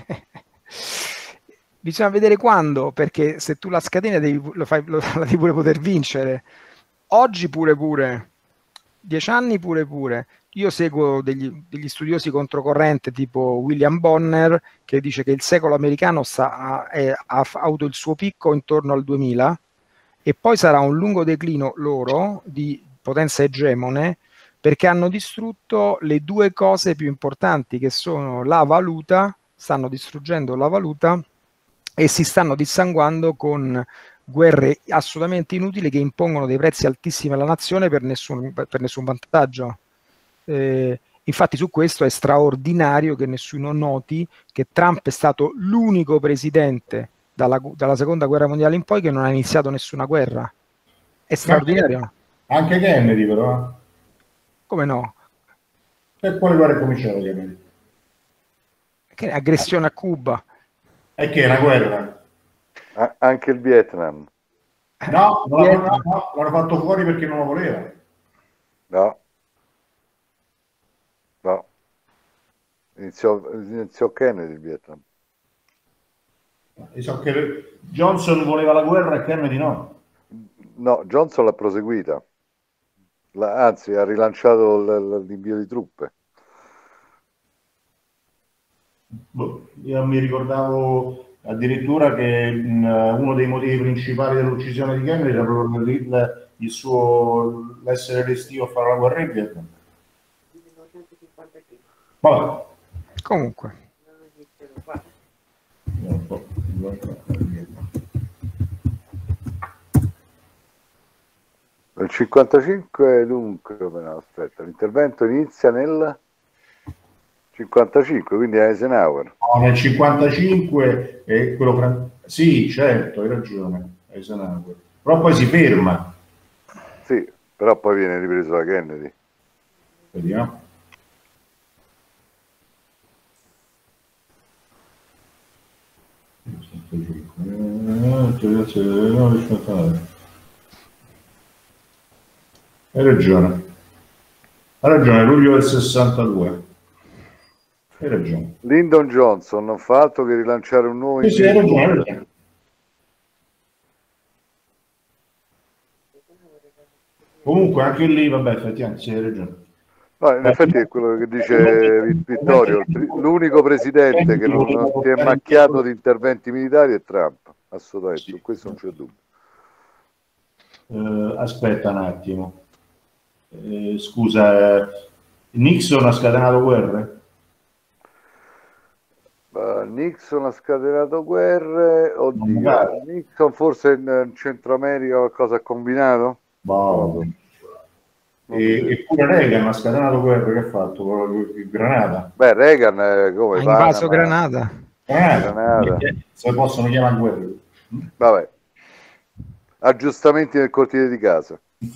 A: bisogna vedere quando, perché se tu la scatena devi, lo fai, lo, la devi pure poter vincere. Oggi pure pure, dieci anni pure pure. Io seguo degli, degli studiosi controcorrente tipo William Bonner, che dice che il secolo americano sta, è, ha avuto il suo picco intorno al duemila, e poi sarà un lungo declino loro di potenza egemone, perché hanno distrutto le due cose più importanti, che sono la valuta, stanno distruggendo la valuta e si stanno dissanguando con guerre assolutamente inutili che impongono dei prezzi altissimi alla nazione per nessun, per nessun vantaggio. Eh, infatti su questo è straordinario che nessuno noti che Trump è stato l'unico presidente dalla, dalla seconda guerra mondiale in poi che non ha iniziato nessuna guerra. È straordinario.
B: Anche Kennedy però.
A: Come no?
B: E quale guerra è cominciata Kennedy?
A: Che aggressione a Cuba.
B: E che è una guerra?
C: Ah, anche il Vietnam.
B: No, non Vietnam. No, no, l'hanno fatto fuori perché non lo voleva.
C: No. No. Iniziò, iniziò Kennedy il Vietnam.
B: Io so che Johnson voleva la guerra e Kennedy no.
C: No, Johnson l'ha proseguita. La, anzi, ha rilanciato l'invio di truppe.
B: Boh, io mi ricordavo addirittura che mh, uno dei motivi principali dell'uccisione di Kennedy era proprio il, il suo l'essere restio a fare la guerra in Vietnam. Vabbè.
A: Comunque.
C: Nel cinquantacinque dunque, no, aspetta, l'intervento inizia nel cinquantacinque, quindi Eisenhower.
B: No, nel cinquantacinque è quello fran... Sì, certo, hai ragione, Eisenhower. Però poi si ferma.
C: Sì, però poi viene ripreso da Kennedy.
B: Vediamo. Hai ragione. Hai ragione, luglio del sessantadue. Hai ragione.
C: Lyndon Johnson non fa altro che rilanciare un nuovo...
B: Sì, sì, hai ragione, hai ragione. Comunque anche lì, vabbè, effettivamente sì, hai ragione.
C: No, in effetti è quello che dice Vittorio, l'unico presidente che non, non si è macchiato di interventi militari è Trump, assolutamente, su questo non c'è dubbio.
B: Eh, aspetta un attimo. Eh, scusa, Nixon ha scatenato guerre?
C: Uh, Nixon ha scatenato guerre, oddio, Nixon forse in Centro America qualcosa ha combinato?
B: Boh. E, eppure Reagan ha scatenato guerre, che ha fatto? Con Granata?
C: Beh, Reagan eh, come
A: ha invaso
C: Panama,
A: Granada.
B: Granata.
C: Granada.
B: Se possono chiamare guerre.
C: Vabbè, aggiustamenti nel cortile di casa.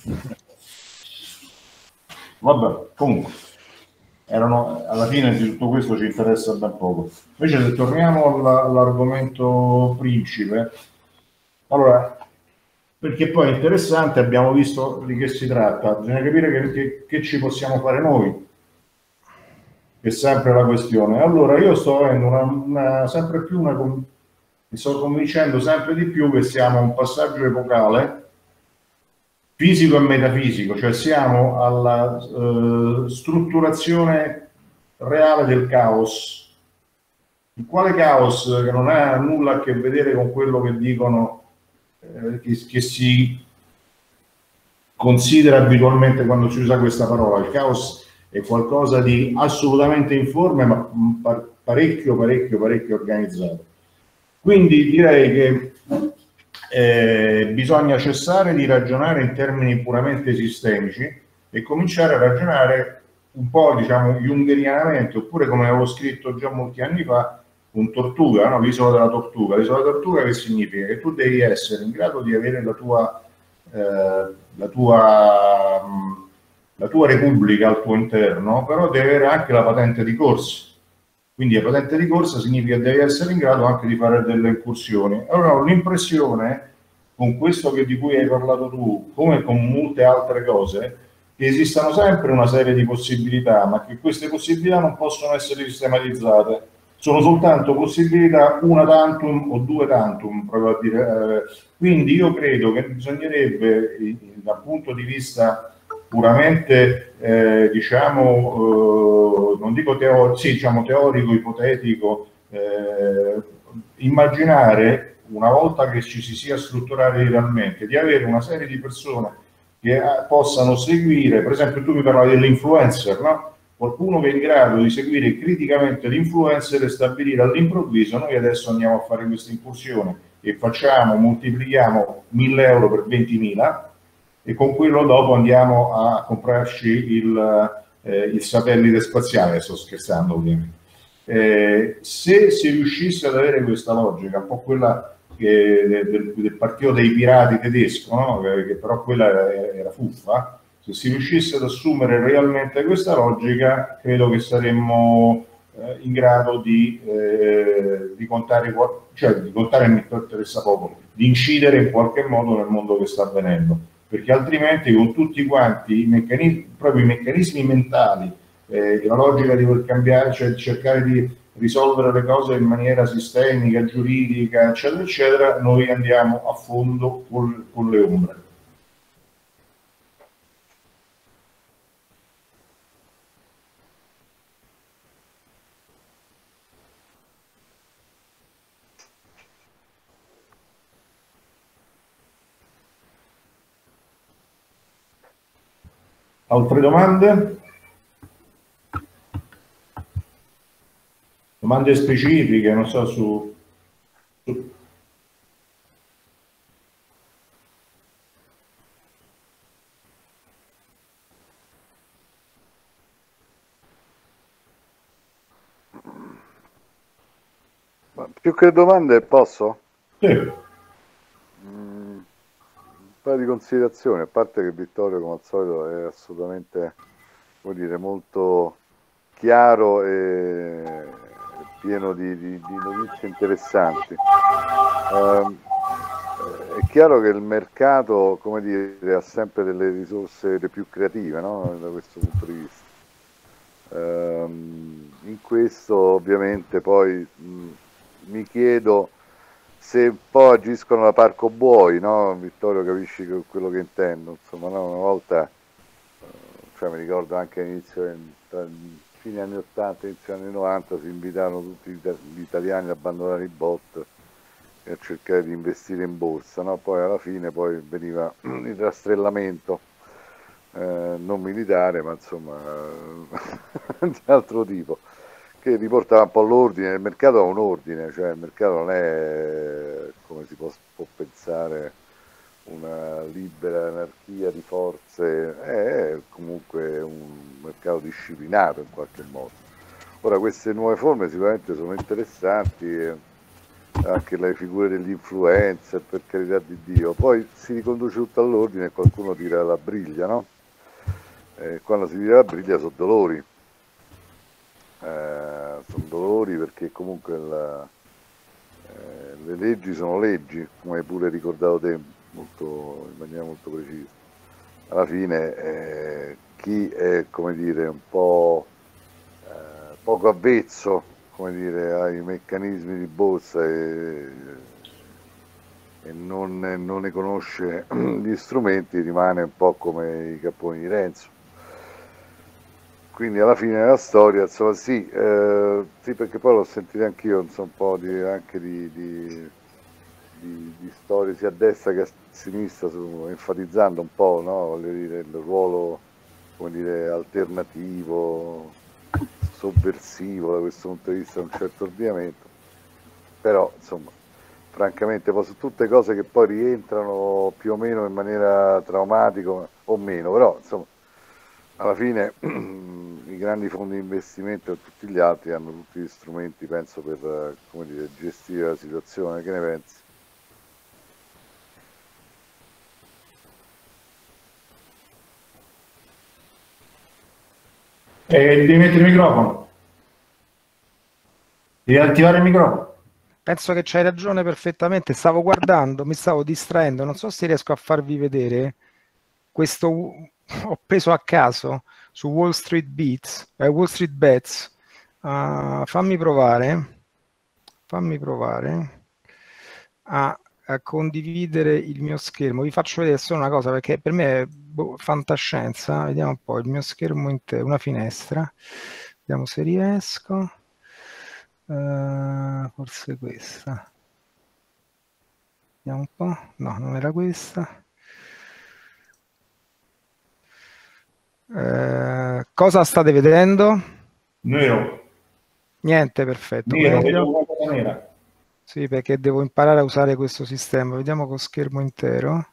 B: Vabbè, comunque, erano, alla fine di tutto questo ci interessa ben poco. Invece se torniamo all'argomento principe, allora, perché poi è interessante, abbiamo visto di che si tratta, bisogna capire che, che, che ci possiamo fare noi, è sempre la questione. Allora io sto avendo una, una, sempre più una, mi sto convincendo sempre di più che siamo a un passaggio epocale fisico e metafisico, cioè siamo alla uh, strutturazione reale del caos. Il quale caos che non ha nulla a che vedere con quello che dicono, eh, che, che si considera abitualmente quando si usa questa parola. Il caos è qualcosa di assolutamente informe, ma parecchio, parecchio, parecchio organizzato. Quindi direi che eh, bisogna cessare di ragionare in termini puramente sistemici e cominciare a ragionare un po', diciamo, jungerianamente, oppure come avevo scritto già molti anni fa, un Tortuga, no? L'isola della Tortuga. L'isola della Tortuga che significa? Che tu devi essere in grado di avere la tua, eh, la tua, mh, la tua repubblica al tuo interno, però devi avere anche la patente di corsa. Quindi la patente di corsa significa che devi essere in grado anche di fare delle incursioni. Allora ho l'impressione, con questo che di cui hai parlato tu, come con molte altre cose, che esistano sempre una serie di possibilità, ma che queste possibilità non possono essere sistematizzate. Sono soltanto possibilità una tantum o due tantum, proprio a dire. Eh, quindi io credo che bisognerebbe, dal punto di vista puramente, eh, diciamo, eh, non dico teorico, sì, diciamo teorico, ipotetico, eh, immaginare, una volta che ci si sia strutturati realmente, di avere una serie di persone che eh, possano seguire, per esempio tu mi parlavi dell'influencer, no? Qualcuno che è in grado di seguire criticamente l'influencer e stabilire all'improvviso: noi adesso andiamo a fare questa incursione e facciamo, moltiplichiamo mille euro per ventimila e con quello dopo andiamo a comprarci il, eh, il satellite spaziale. Sto scherzando ovviamente. Eh, se si riuscisse ad avere questa logica, un po' quella che, del, del partito dei pirati tedesco, no? che, che però quella era, era fuffa, se si riuscisse ad assumere realmente questa logica, credo che saremmo eh, in grado di, eh, di contare, cioè di contare, mi interessa poco, di incidere in qualche modo nel mondo che sta avvenendo, perché altrimenti con tutti quanti i meccanismi, proprio i meccanismi mentali, eh, la logica di voler cambiare, cioè cercare di risolvere le cose in maniera sistemica, giuridica, eccetera, eccetera, noi andiamo a fondo con, con le ombre. Altre domande? Domande specifiche, non so, su... su...
C: Ma più che domande, posso?
B: Sì.
C: Mm, un paio di considerazioni, a parte che Vittorio come al solito è assolutamente, vuol dire, molto chiaro e pieno di, di, di notizie interessanti. Um, è chiaro che il mercato, come dire, ha sempre delle risorse le più creative, no? Da questo punto di vista. Um, in questo ovviamente poi mh, mi chiedo se un po' agiscono la parco buoi, no? Vittorio, capisci che, quello che intendo, insomma, no? Una volta, cioè mi ricordo anche all'inizio, fine anni ottanta, inizio anni novanta, si invitarono tutti gli italiani ad abbandonare i bot e a cercare di investire in borsa, no? Poi alla fine poi veniva il rastrellamento, eh, non militare, ma insomma di altro tipo, che riportava un po' l'ordine. Il mercato ha un ordine, cioè il mercato non è, come si può, può pensare, una libera anarchia di forze, è comunque un mercato disciplinato in qualche modo. Ora queste nuove forme sicuramente sono interessanti, anche le figure degli influencer, per carità di Dio, poi si riconduce tutto all'ordine e qualcuno tira la briglia, no? Eh, quando si tira la briglia sono dolori, eh, sono dolori perché comunque la, eh, le leggi sono leggi, come hai pure ricordato te, molto, in maniera molto precisa. Alla fine eh, chi è, come dire, un po' eh, poco avvezzo, come dire, ai meccanismi di borsa e, e non, non ne conosce gli strumenti, rimane un po' come i capponi di Renzo. Quindi alla fine della storia, insomma, sì, eh, sì, perché poi l'ho sentito anch'io, insomma, un po' di, anche di, di, di, di storie sia a destra che a sinistra, su, enfatizzando un po', no? Voglio dire, il ruolo, come dire, alternativo, sovversivo da questo punto di vista, un certo ordinamento. Però, insomma, francamente, poi su tutte cose che poi rientrano più o meno in maniera traumatica o meno, però, insomma, alla fine i grandi fondi di investimento e tutti gli altri hanno tutti gli strumenti, penso, per, come dire, gestire la situazione. Che ne pensi?
B: Eh, devi mettere il microfono. Devi attivare il microfono.
A: Penso che c'hai ragione perfettamente. Stavo guardando, mi stavo distraendo. Non so se riesco a farvi vedere questo. Ho preso a caso su Wall Street Beats, eh, Wall Street Bets. Uh, fammi provare. Fammi provare a, a condividere il mio schermo. Vi faccio vedere solo una cosa perché per me è boh, fantascienza. Vediamo un po' il mio schermo intero, una finestra. Vediamo se riesco. Uh, forse questa. Vediamo un po'. No, non era questa. Uh, cosa state vedendo?
B: Nero.
A: Niente, perfetto.
B: Nero,
A: Meglio.
B: vedo una cosa nera.
A: Sì, perché devo imparare a usare questo sistema. Vediamo con schermo intero.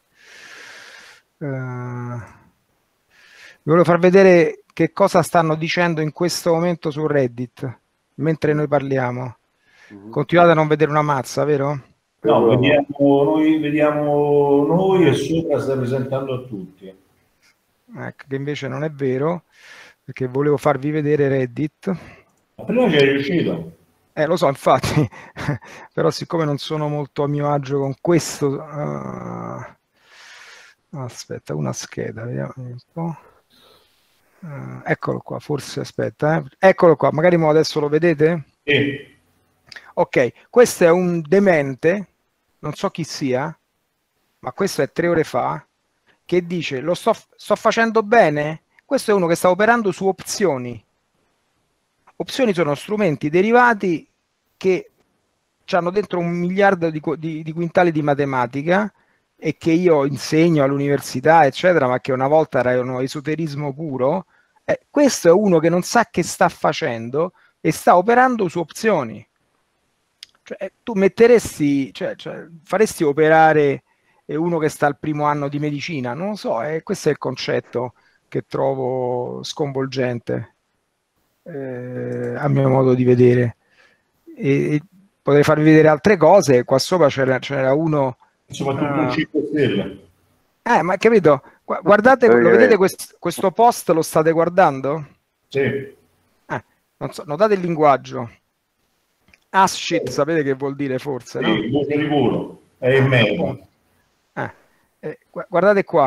A: Uh, vi volevo far vedere che cosa stanno dicendo in questo momento su Reddit, mentre noi parliamo. Continuate a non vedere una mazza, vero?
B: No, vediamo noi, vediamo noi e sopra sta presentando a tutti.
A: Ecco, che invece non è vero, perché volevo farvi vedere Reddit.
B: Ma prima ci è riuscito.
A: Eh, lo so, infatti, però siccome non sono molto a mio agio con questo... Uh, aspetta, una scheda, vediamo un po'. Uh, eccolo qua, forse, aspetta, eh. Eccolo qua, magari mo adesso lo vedete?
B: Sì.
A: Ok, questo è un demente, non so chi sia, ma questo è tre ore fa, che dice, lo sto, sto facendo bene? Questo è uno che sta operando su opzioni. Opzioni sono strumenti derivati che hanno dentro un miliardo di, di, di quintali di matematica e che io insegno all'università, eccetera, ma che una volta erano esoterismo puro. Eh, questo è uno che non sa che sta facendo e sta operando su opzioni. Cioè, tu metteresti, cioè, cioè, faresti operare uno che sta al primo anno di medicina? Non lo so, eh, questo è il concetto che trovo sconvolgente. Eh, a mio modo di vedere, e, e potrei farvi vedere altre cose. Qua sopra c'era, c'era uno,
B: soprattutto
A: uh,
B: un cinque stelle.
A: Eh, ma capito? Guardate, lo vedete questo, questo post, lo state guardando?
B: Sì.
A: Eh, non so, notate il linguaggio. Ass shit, sapete che vuol dire forse,
B: sì,
A: no?
B: Sì, voce di culo, è in merda.
A: Eh, eh, guardate qua.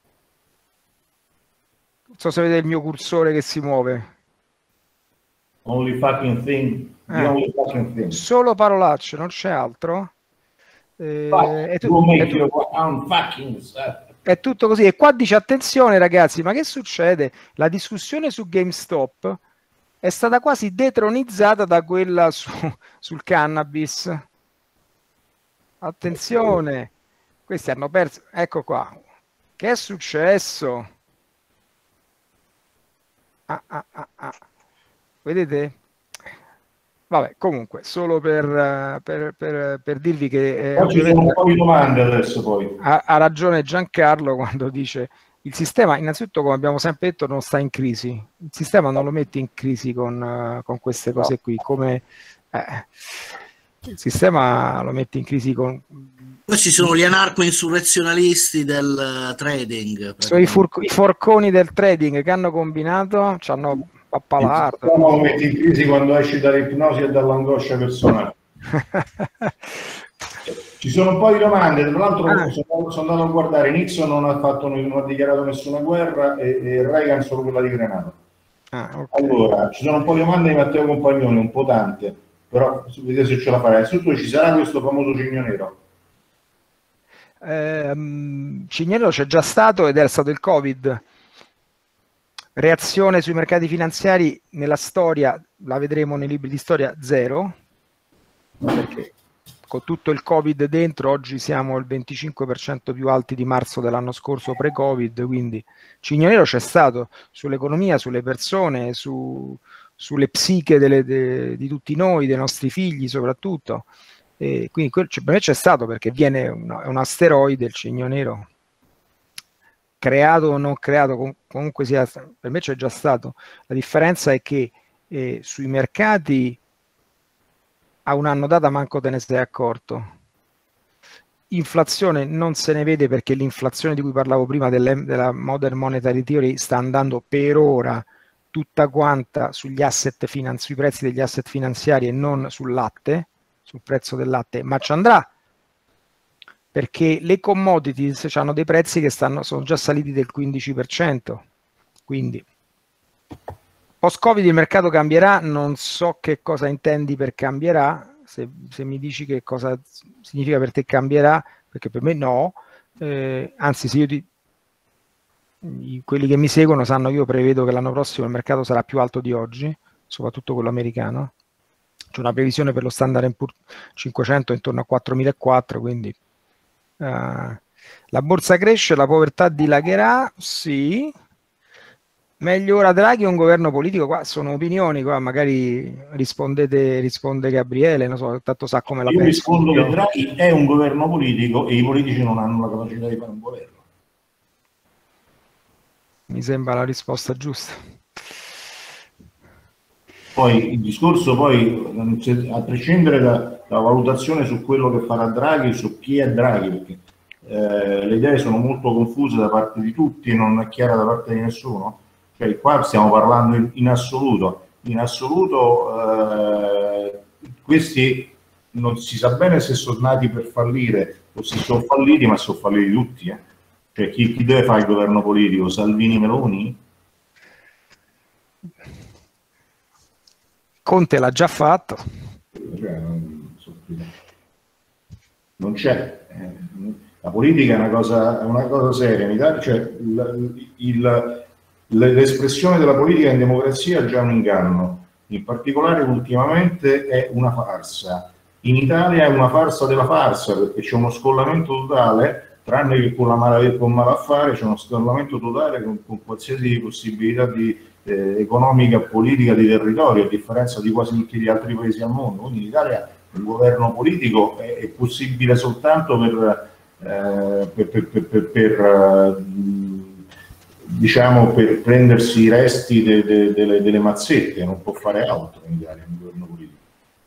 A: Non so se vedete il mio cursore che si muove.
B: Only fucking thing. The
A: Eh,
B: only fucking thing.
A: Solo parolacce, non c'è altro. Eh, è, tu, è, tu,
B: fucking
A: è tutto così. E qua dice attenzione ragazzi, ma che succede? La discussione su GameStop è stata quasi detronizzata da quella su, sul cannabis. attenzione, questi hanno perso, ecco qua, che è successo? Ah, ah, ah, ah. Vedete? Vabbè, comunque, solo per, per, per, per dirvi che eh,
B: ci sono un po' di domande adesso poi.
A: Ha, ha ragione Giancarlo quando dice il sistema, innanzitutto, come abbiamo sempre detto, non sta in crisi. Il sistema non lo metti in crisi con, uh, con queste cose qui, come eh, il sistema lo metti in crisi con...
D: Poi ci sono gli anarco-insurrezionalisti del uh, trading.
A: Sono i, fur- i forconi del trading che hanno combinato, ci hanno pappalato.
B: Lo metti in crisi quando esci dall'ipnosi e dall'angoscia personale. Ci sono un po' di domande, tra l'altro ah. sono, sono andato a guardare, Nixon non ha, fatto, non ha dichiarato nessuna guerra e, e Reagan solo quella di Grenada. Ah, okay. Allora, ci sono un po' di domande di Matteo Compagnoni, un po' tante, però vedete se ce la farà. Innanzitutto ci sarà questo famoso cigno nero?
A: Eh, cigno nero c'è già stato ed è stato il Covid. Reazione sui mercati finanziari nella storia, la vedremo nei libri di storia, zero, perché con tutto il Covid dentro oggi siamo il venticinque per cento più alti di marzo dell'anno scorso pre-Covid, quindi cigno nero c'è stato sull'economia, sulle persone, su, sulle psiche delle, de, di tutti noi, dei nostri figli soprattutto, e quindi per me c'è stato perché viene un, un asteroide, il cigno nero, creato o non creato, comunque sia, per me c'è già stato. La differenza è che eh, sui mercati a un anno data manco te ne sei accorto. Inflazione non se ne vede perché l'inflazione di cui parlavo prima della Modern Monetary Theory sta andando per ora tutta quanta sugli asset finanziari, sui prezzi degli asset finanziari e non sul latte, sul prezzo del latte, ma ci andrà perché le commodities hanno dei prezzi che stanno, sono già saliti del quindici per cento, quindi post-Covid il mercato cambierà, non so che cosa intendi per cambierà, se, se mi dici che cosa significa per te cambierà, perché per me no, eh, anzi se io ti, quelli che mi seguono sanno che io prevedo che l'anno prossimo il mercato sarà più alto di oggi, soprattutto quello americano, c'è una previsione per lo Standard and Poor's cinquecento intorno a quattromilaquattrocento, quindi uh, la borsa cresce, la povertà dilagherà, sì. Meglio ora Draghi o un governo politico? Qua sono opinioni, qua magari rispondete, risponde Gabriele, non so, tanto sa come la
B: Io
A: penso.
B: rispondo che Draghi è un governo politico e i politici non hanno la capacità di fare un governo.
A: Mi sembra la risposta giusta.
B: Poi il discorso, poi, a prescindere da, dalla valutazione su quello che farà Draghi, su chi è Draghi, perché eh, le idee sono molto confuse da parte di tutti, non è chiara da parte di nessuno. Cioè, qua stiamo parlando in, in assoluto. In assoluto eh, questi non si sa bene se sono nati per fallire o se sono falliti, ma sono falliti tutti. Eh. Cioè, chi, chi deve fare il governo politico? Salvini, Meloni?
A: Conte l'ha già fatto.
B: Cioè, non c'è. La politica è una cosa, è una cosa seria. In Italia, cioè, il, il l'espressione della politica in democrazia è già un inganno, in particolare ultimamente è una farsa. In Italia è una farsa della farsa, perché c'è uno scollamento totale, tranne che con la mala, con malaffare, c'è uno scollamento totale con, con qualsiasi possibilità di, eh, economica, politica, di territorio, a differenza di quasi tutti gli altri paesi al mondo. Quindi in Italia il governo politico è, è possibile soltanto per, eh, per, per, per, per, per uh, diciamo per prendersi i resti de, de, de, delle, delle mazzette, non può fare altro in Italia un governo politico.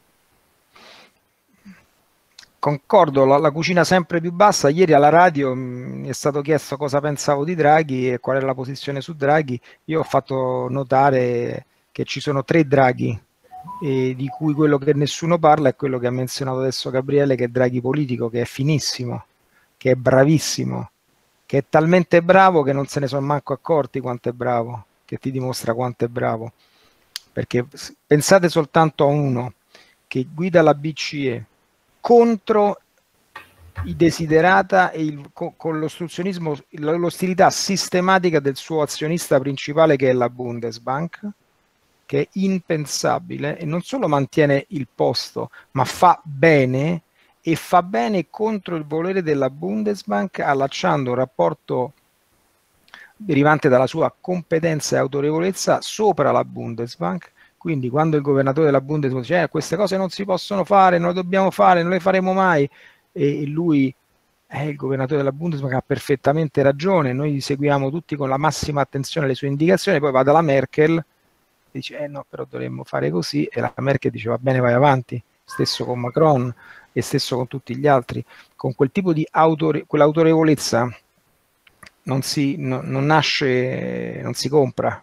A: Concordo, la, la cucina sempre più bassa. Ieri alla radio mi è stato chiesto cosa pensavo di Draghi e qual è la posizione su Draghi. Io ho fatto notare che ci sono tre Draghi, e di cui quello che nessuno parla è quello che ha menzionato adesso Gabriele, che è Draghi politico, che è finissimo, che è bravissimo, che è talmente bravo che non se ne sono manco accorti quanto è bravo, che ti dimostra quanto è bravo. Perché pensate soltanto a uno che guida la B C E contro i desiderata e il, con, con l'ostruzionismo, l'ostilità sistematica del suo azionista principale, che è la Bundesbank, che è impensabile, e non solo mantiene il posto, ma fa bene e fa bene contro il volere della Bundesbank, allacciando un rapporto derivante dalla sua competenza e autorevolezza sopra la Bundesbank. Quindi quando il governatore della Bundesbank dice eh, queste cose non si possono fare, non le dobbiamo fare, non le faremo mai, e, e lui, eh, il governatore della Bundesbank, ha perfettamente ragione, noi seguiamo tutti con la massima attenzione le sue indicazioni, poi va dalla Merkel e dice eh no, però dovremmo fare così, e la Merkel dice va bene, vai avanti, stesso con Macron e stesso con tutti gli altri. Con quel tipo di autore, quell'autorevolezza non si, no, non nasce, non si compra.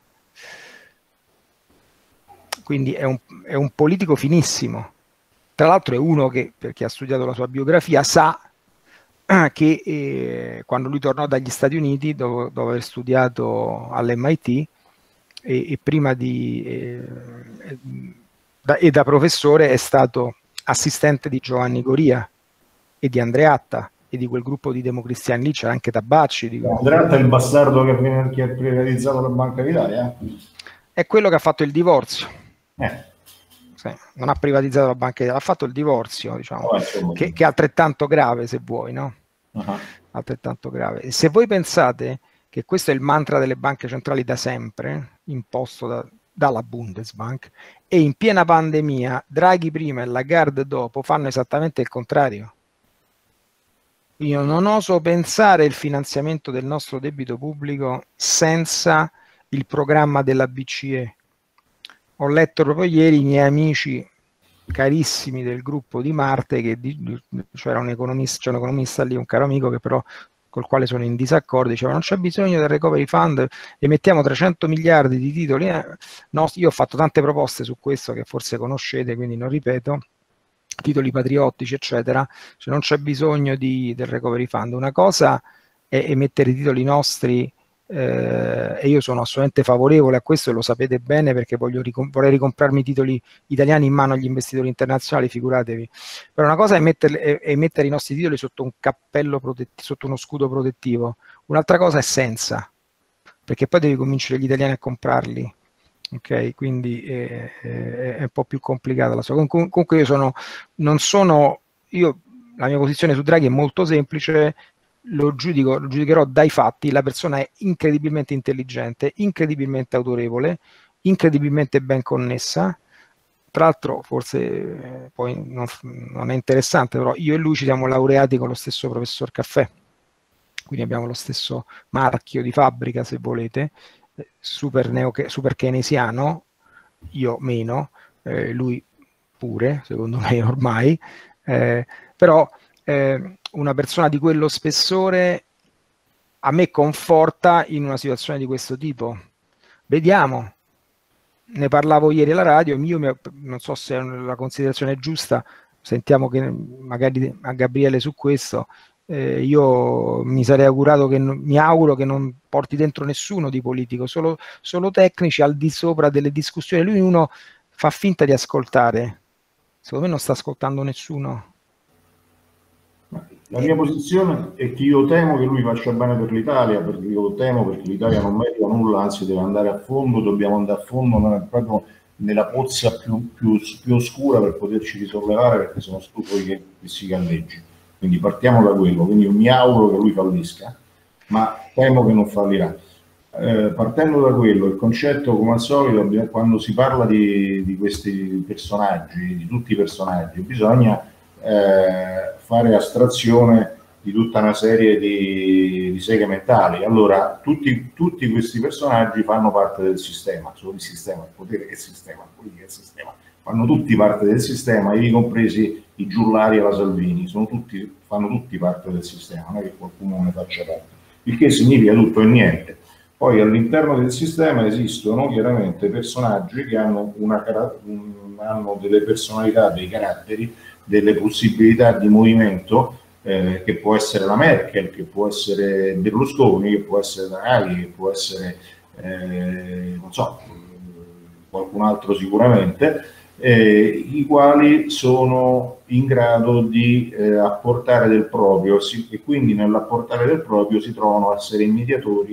A: Quindi è un, è un politico finissimo. Tra l'altro è uno che, per chi ha studiato la sua biografia, sa che eh, quando lui tornò dagli Stati Uniti, dopo, dopo aver studiato all'M I T, e, e prima di eh, da, e da professore è stato assistente di Giovanni Goria e di Andreatta e di quel gruppo di democristiani lì, c'era anche Tabacci. Di
B: Andreatta è il bastardo che, che ha privatizzato la Banca d'Italia?
A: È quello che ha fatto il divorzio.
B: Eh.
A: Sì, non ha privatizzato la Banca d'Italia, ha fatto il divorzio, diciamo,
B: oh, insomma,
A: che, che è altrettanto grave, se vuoi, no? Uh-huh. Altrettanto grave. E se voi pensate che questo è il mantra delle banche centrali da sempre, imposto da, dalla Bundesbank, e in piena pandemia Draghi prima e Lagarde dopo fanno esattamente il contrario. Io non oso pensare il finanziamento del nostro debito pubblico senza il programma della B C E. Ho letto proprio ieri i miei amici carissimi del gruppo di Marte, che c'era un economista, c'è un economista lì, un caro amico che però col quale sono in disaccordo, diceva non c'è bisogno del recovery fund, emettiamo trecento miliardi di titoli. Eh, no, io ho fatto tante proposte su questo che forse conoscete, quindi non ripeto, titoli patriottici eccetera, cioè non c'è bisogno di, del recovery fund. Una cosa è emettere i titoli nostri, eh, e io sono assolutamente favorevole a questo, e lo sapete bene, perché voglio ricom- vorrei ricomprarmi i titoli italiani in mano agli investitori internazionali, figuratevi. Però una cosa è mettere, è, è mettere i nostri titoli sotto un cappello protettivo, sotto uno scudo protettivo, un'altra cosa è senza, perché poi devi convincere gli italiani a comprarli. Ok, quindi è, è, è un po' più complicata la sua. Com- comunque io sono, non sono, io, la mia posizione su Draghi è molto semplice, lo giudico, lo giudicherò dai fatti. La persona è incredibilmente intelligente, incredibilmente autorevole, incredibilmente ben connessa. Tra l'altro forse eh, poi non, non è interessante, però io e lui ci siamo laureati con lo stesso professor Caffè, quindi abbiamo lo stesso marchio di fabbrica, se volete. Super, neo, super keynesiano, io meno, eh, lui pure, secondo me ormai, eh, però eh, una persona di quello spessore a me conforta in una situazione di questo tipo. Vediamo, ne parlavo ieri alla radio, io mi, non so se la considerazione è giusta, sentiamo che magari a Gabriele su questo. Eh, io mi sarei augurato che non, mi auguro che non porti dentro nessuno di politico, solo, solo tecnici al di sopra delle discussioni. Lui uno fa finta di ascoltare, secondo me non sta ascoltando nessuno.
B: La mia posizione è che io temo che lui faccia bene per l'Italia, perché io temo perché l'Italia non merita nulla, anzi deve andare a fondo, dobbiamo andare a fondo proprio nella pozza più, più, più oscura per poterci risollevare, perché sono stufo che, che si galleggi. Quindi partiamo da quello, quindi io mi auguro che lui fallisca, ma temo che non fallirà. Eh, partendo da quello, il concetto, come al solito, quando si parla di, di questi personaggi, di tutti i personaggi, bisogna eh, fare astrazione di tutta una serie di, di seghe mentali. Allora, tutti, tutti questi personaggi fanno parte del sistema, solo il sistema, il potere è il sistema, il politica è il sistema, fanno tutti parte del sistema, ivi compresi i Giullari e la Salvini, sono tutti, fanno tutti parte del sistema, non è che qualcuno ne faccia parte, il che significa tutto e niente. Poi all'interno del sistema esistono chiaramente personaggi che hanno, una, hanno delle personalità, dei caratteri, delle possibilità di movimento, eh, che può essere la Merkel, che può essere Berlusconi, che può essere Draghi, che può essere, eh, non so, qualcun altro sicuramente, Eh, i quali sono in grado di eh, apportare del proprio, si, e quindi nell'apportare del proprio si trovano a essere mediatori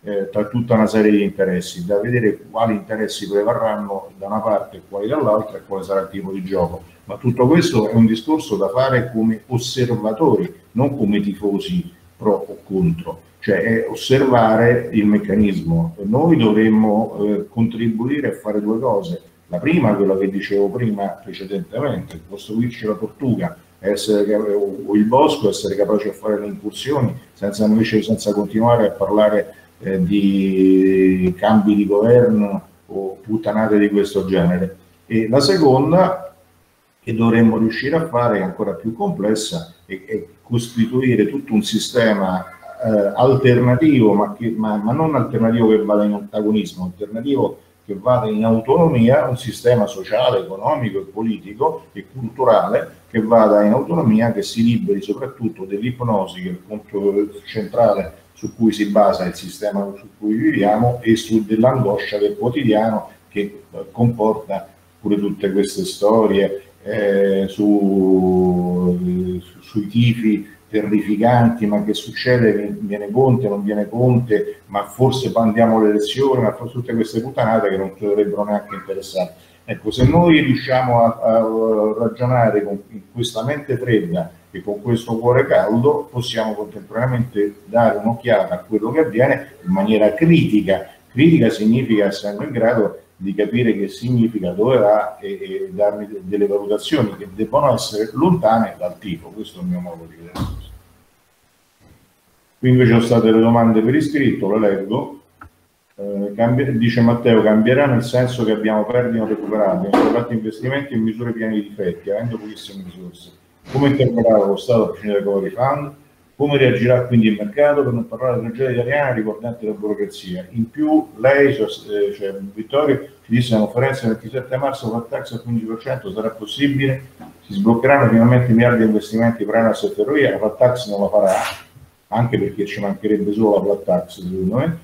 B: eh, tra tutta una serie di interessi, da vedere quali interessi prevarranno da una parte e quali dall'altra e quale sarà il tipo di gioco. Ma tutto questo è un discorso da fare come osservatori, non come tifosi pro o contro, cioè è osservare il meccanismo. E noi dovremmo eh, contribuire a fare due cose. La prima, quella che dicevo prima precedentemente, costruirci la tortuga, essere, o il bosco, essere capaci a fare le incursioni senza invece senza continuare a parlare eh, di cambi di governo o puttanate di questo genere. E la seconda, che dovremmo riuscire a fare, è ancora più complessa, è, è costituire tutto un sistema eh, alternativo, ma, che, ma, ma non alternativo che vada in antagonismo, alternativo che vada in autonomia, un sistema sociale, economico e politico e culturale che vada in autonomia, che si liberi soprattutto dell'ipnosi, che è il punto centrale su cui si basa il sistema su cui viviamo, e su dell'angoscia del quotidiano che eh, comporta pure tutte queste storie eh, su, su, sui tifi terrificanti, ma che succede, viene Conte, non viene Conte, ma forse andiamo alle elezioni, ma forse tutte queste puttanate che non ci dovrebbero neanche interessare. Ecco, se noi riusciamo a, a ragionare con questa mente fredda e con questo cuore caldo, possiamo contemporaneamente dare un'occhiata a quello che avviene in maniera critica. Critica significa essere in grado di capire che significa, dove va, e, e darmi de, delle valutazioni che devono essere lontane dal tifo. Questo è il mio modo di vedere. Qui invece sono state le domande per iscritto, le leggo. Eh, cambia, dice Matteo, cambierà nel senso che abbiamo perdite non recuperate, abbiamo fatto investimenti in misure piene di difetti, avendo pochissime risorse. Come interpreterà lo Stato a prescindere dal recovery fund? Come reagirà quindi il mercato, per non parlare della tragedia italiana riguardante la burocrazia? In più lei, cioè Vittorio, ci disse in conferenza il ventisette marzo flat tax al quindici per cento, sarà possibile? Si sbloccheranno finalmente miliardi di investimenti per ANAS e Ferrovia? La flat tax non la farà, anche perché ci mancherebbe solo la flat tax, secondo me.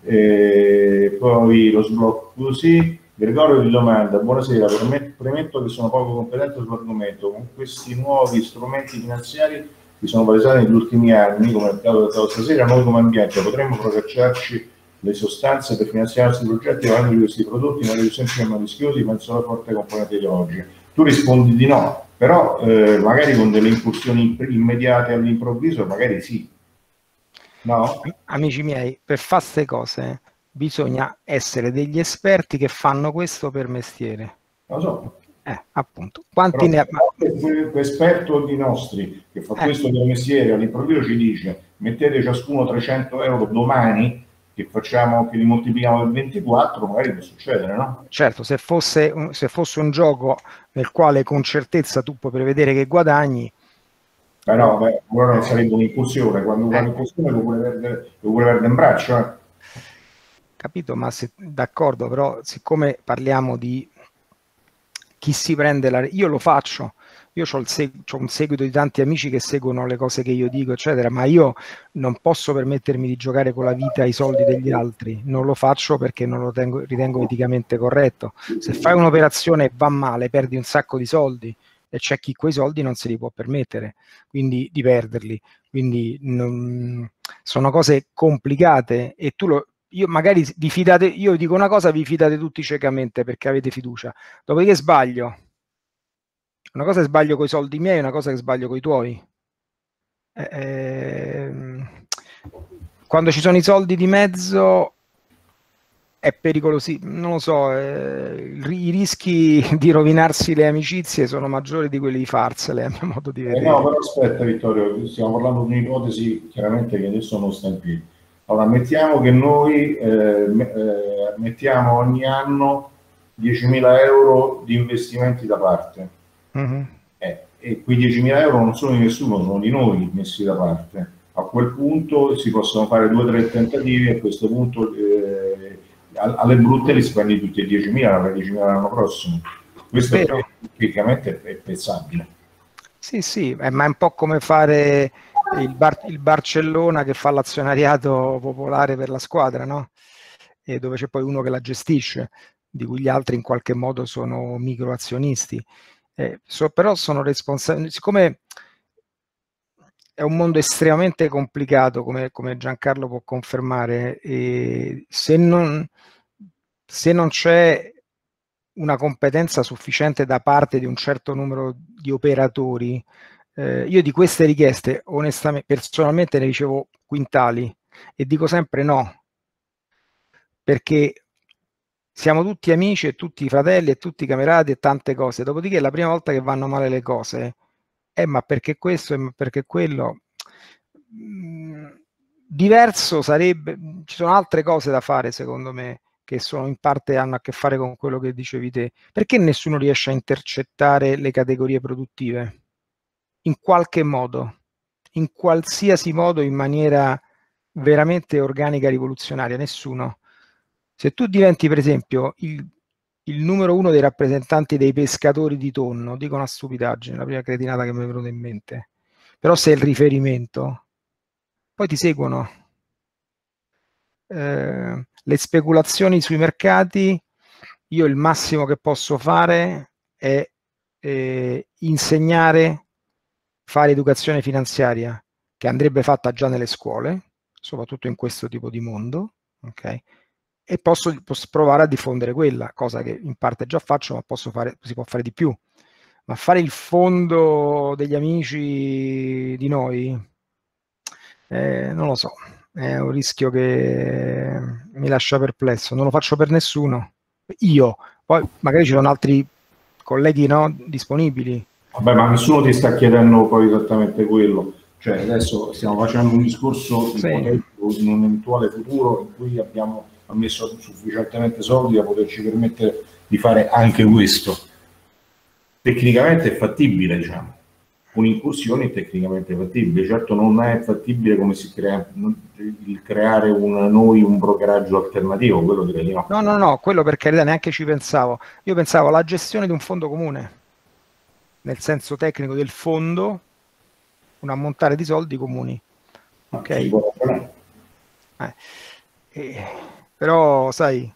B: E poi lo sblocco così. Gregorio di domanda, buonasera, premetto che sono poco competente sull'argomento. Con questi nuovi strumenti finanziari che sono palesati negli ultimi anni, come il caso del stasera, noi come ambiente potremmo procacciarci le sostanze per finanziare questi progetti avendo di questi prodotti magari semplici e meno rischiosi, penso alla forte componente ideologica. Tu rispondi di no, però eh, magari con delle incursioni immediate all'improvviso, magari sì. No?
A: Amici miei, per fare queste cose bisogna essere degli esperti che fanno questo per mestiere.
B: Lo so.
A: Eh, appunto. Quanti ne ha...
B: L'esperto di nostri che fa eh. questo per mestiere all'improvviso ci dice mettete ciascuno trecento euro domani, che facciamo, che li moltiplichiamo per ventiquattro, magari può succedere, no?
A: Certo, se fosse un, se fosse un gioco nel quale con certezza tu puoi prevedere che guadagni.
B: Beh no, beh, allora non sarebbe un'incursione, quando eh. un'incursione lo vuole perdere, lo vuole perdere in braccio. Eh.
A: Capito, ma se d'accordo, però siccome parliamo di chi si prende la... Io lo faccio, io ho un seguito di tanti amici che seguono le cose che io dico, eccetera, ma io non posso permettermi di giocare con la vita e i soldi degli altri, non lo faccio perché non lo tengo, ritengo eticamente corretto. Se fai un'operazione e va male, perdi un sacco di soldi, e c'è chi quei soldi non se li può permettere, quindi di perderli. Quindi non... sono cose complicate e tu lo... Io magari vi fidate, io dico una cosa, vi fidate tutti ciecamente perché avete fiducia, dopodiché sbaglio. Una cosa è sbaglio con i soldi miei, una cosa è sbaglio con i tuoi. Eh, eh, quando ci sono i soldi di mezzo è pericoloso, non lo so, eh, i rischi di rovinarsi le amicizie sono maggiori di quelli di farsele, a mio modo di vedere.
B: Eh no, però aspetta Vittorio, stiamo parlando di un'ipotesi chiaramente che adesso non sta in piedi. Allora, mettiamo che noi eh, eh, mettiamo ogni anno diecimila euro di investimenti da parte. Mm-hmm. eh, e quei diecimila euro non sono di nessuno, sono di noi messi da parte. A quel punto si possono fare due o tre tentativi e a questo punto eh, alle brutte li spendi tutti e diecimila, per diecimila l'anno prossimo. Questo è tecnicamente è pensabile.
A: Sì, sì, eh, ma è un po' come fare il, Bar il Barcellona che fa l'azionariato popolare per la squadra, no? E dove c'è poi uno che la gestisce, di cui gli altri in qualche modo sono microazionisti. Eh, so, però sono responsabili, siccome è un mondo estremamente complicato, come, come Giancarlo può confermare, e se non, se non c'è una competenza sufficiente da parte di un certo numero di operatori, eh, io di queste richieste, onestamente, personalmente ne ricevo quintali e dico sempre no, perché siamo tutti amici e tutti fratelli e tutti camerati e tante cose, dopodiché la prima volta che vanno male le cose, eh ma perché questo e ma perché quello, diverso sarebbe, ci sono altre cose da fare secondo me, che sono in parte hanno a che fare con quello che dicevi te. Perché nessuno riesce a intercettare le categorie produttive? In qualche modo, in qualsiasi modo, in maniera veramente organica e rivoluzionaria, nessuno. Se tu diventi per esempio il, il numero uno dei rappresentanti dei pescatori di tonno, dico una stupidaggine, la prima cretinata che mi è venuta in mente, però sei il riferimento, poi ti seguono. Eh, le speculazioni sui mercati, io il massimo che posso fare è eh, insegnare, fare educazione finanziaria, che andrebbe fatta già nelle scuole, soprattutto in questo tipo di mondo, ok? E posso, posso provare a diffondere quella, cosa che in parte già faccio, ma posso fare, si può fare di più. Ma fare il fondo degli amici di noi, eh, non lo so, è un rischio che mi lascia perplesso, non lo faccio per nessuno. Io, poi magari ci sono altri colleghi, no, disponibili.
B: Vabbè, ma nessuno ti sta chiedendo poi esattamente quello. Cioè, adesso stiamo facendo un discorso
A: Sì.
B: ipotetico in un eventuale futuro in cui abbiamo messo sufficientemente soldi da poterci permettere di fare anche questo. Tecnicamente è fattibile, diciamo. Un'incursione è tecnicamente fattibile. Certo non è fattibile come si crea il creare un, noi un brokeraggio alternativo, quello direi di no.
A: No, no, no, quello per carità neanche ci pensavo. Io pensavo alla gestione di un fondo comune, nel senso tecnico del fondo, un ammontare di soldi comuni. Ok? Eh, eh, però, sai...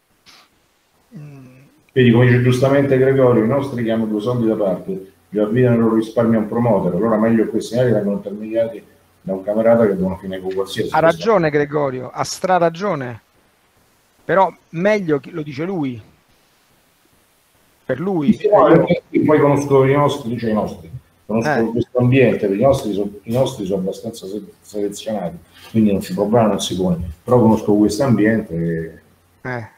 B: Vedi, come dice giustamente Gregorio, i nostri che hanno due soldi da parte, gli affidano il loro risparmio a un promoter, allora meglio che questi segnali vengono intermediati da un camerata che devono finire con qualsiasi.
A: Ha ragione Gregorio, ha stra ragione, però meglio, lo dice lui, per lui.
B: Sì, no, io... Poi conosco i nostri, dice i nostri, conosco eh. questo ambiente, i nostri, sono, i nostri sono abbastanza selezionati, quindi non si problema, non si pone, però conosco questo ambiente e...
A: Eh.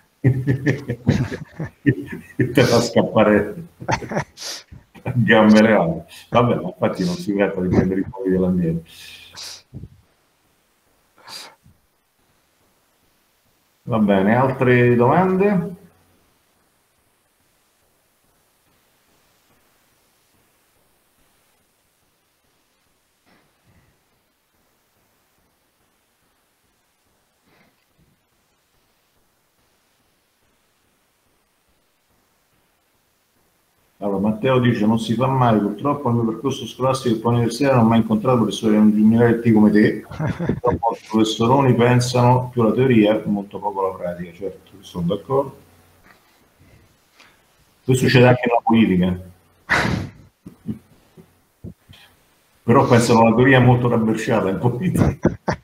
B: te fa scappare a gambe reali. Vabbè, ma infatti non si tratta di prendere i fuochi dell'ambiente. Va bene, altre domande? Allora, Matteo dice non si fa mai, purtroppo nel mio percorso scolastico e universitario non ho mai incontrato professori universitari come te. Purtroppo i professoroni pensano più alla teoria e molto poco alla pratica, certo, sono d'accordo. Questo succede anche nella politica. Però pensano alla teoria molto rabberciata in politica.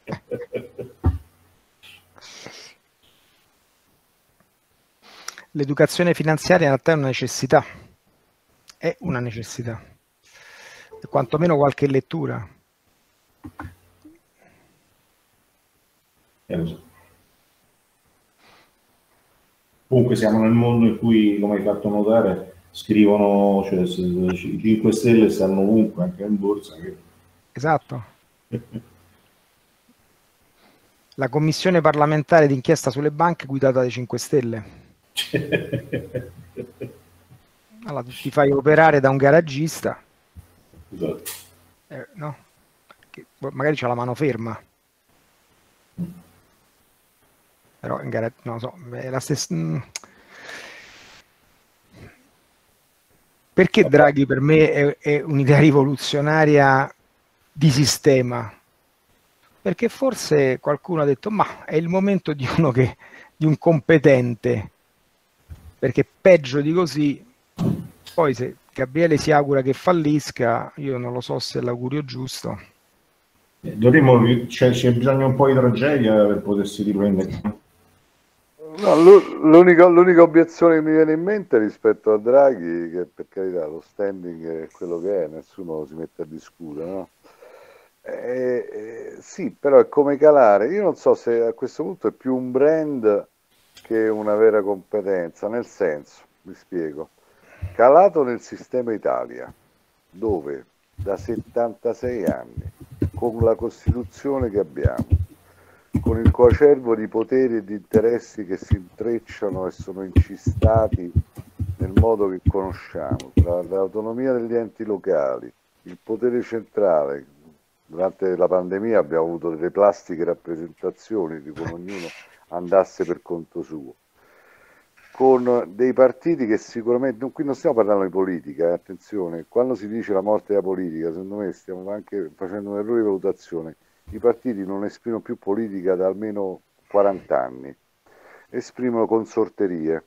A: L'educazione finanziaria in realtà è una necessità. È una necessità, e quantomeno qualche lettura.
B: Eh, Comunque siamo nel mondo in cui, come hai fatto notare, scrivono, cioè i cinque Stelle stanno ovunque, anche in borsa. Che...
A: Esatto. La commissione parlamentare d'inchiesta sulle banche guidata dai cinque Stelle. Allora, ti fai operare da un garagista,
B: esatto.
A: eh, no? Che magari c'ha la mano ferma, però in gara... non lo so, è la stessa. Perché Draghi per me è, è un'idea rivoluzionaria di sistema? Perché forse qualcuno ha detto ma è il momento di uno che di un competente, perché peggio di così. Poi se Gabriele si augura che fallisca, io non lo so se è l'augurio giusto.
B: Dovremmo, c'è, c'è bisogno un po' di tragedia per potersi riprendere.
C: No, l'unica, l'unica obiezione che mi viene in mente rispetto a Draghi, che per carità lo standing è quello che è, nessuno si mette a discutere, no? Eh, eh, sì, però è come calare. Io non so se a questo punto è più un brand che una vera competenza, nel senso, mi spiego, calato nel sistema Italia, dove da settantasei anni, con la Costituzione che abbiamo, con il coacervo di poteri e di interessi che si intrecciano e sono incistati nel modo che conosciamo, tra l'autonomia degli enti locali, il potere centrale. Durante la pandemia abbiamo avuto delle plastiche rappresentazioni di come ognuno andasse per conto suo, con dei partiti che sicuramente, qui non stiamo parlando di politica, eh, attenzione, quando si dice la morte della politica, secondo me stiamo anche facendo un errore di valutazione. I partiti non esprimono più politica da almeno quaranta anni, esprimono consorterie,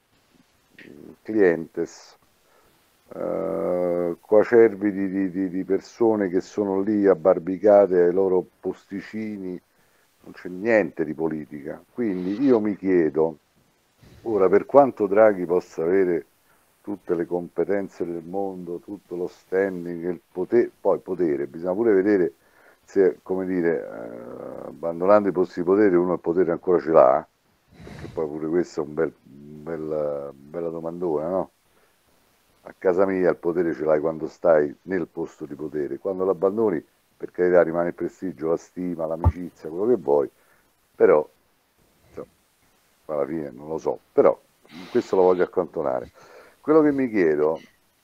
C: clientes, eh, coacervi di, di, di persone che sono lì abbarbicate ai loro posticini, non c'è niente di politica. Quindi io mi chiedo, ora, per quanto Draghi possa avere tutte le competenze del mondo, tutto lo standing, il potere, poi potere, bisogna pure vedere se, come dire, eh, abbandonando i posti di potere, uno il potere ancora ce l'ha, perché poi pure questo è un bel, un bel bella domandona, no? A casa mia il potere ce l'hai quando stai nel posto di potere, quando l'abbandoni, per carità, rimane il prestigio, la stima, l'amicizia, quello che vuoi, però insomma, alla fine non lo so, però questo lo voglio accantonare. Quello che mi chiedo,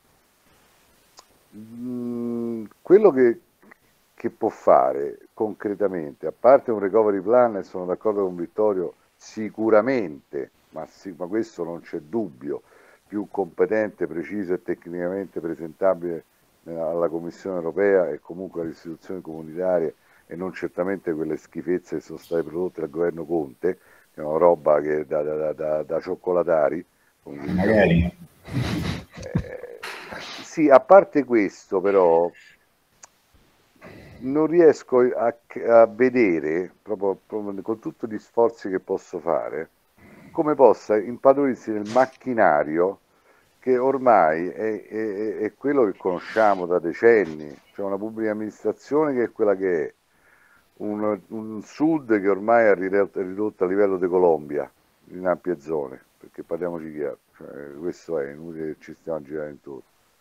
C: mh, quello che che può fare concretamente, a parte un recovery plan, e sono d'accordo con Vittorio, sicuramente, ma, sì, ma questo non c'è dubbio, più competente, preciso e tecnicamente presentabile alla Commissione europea e comunque alle istituzioni comunitarie, e non certamente quelle schifezze che sono state prodotte dal governo Conte, che è una roba che da, da, da, da cioccolatari.
B: Magari.
C: Eh, sì, a parte questo però non riesco a, a vedere, proprio, proprio con tutti gli sforzi che posso fare, come possa impadronirsi nel macchinario che ormai è, è, è quello che conosciamo da decenni, cioè una pubblica amministrazione che è quella che è, un, un sud che ormai è ridotto, è ridotto a livello di Colombia, in ampie zone, perché parliamoci chiaro, cioè, questo è inutile che ci stiamo a girare intorno.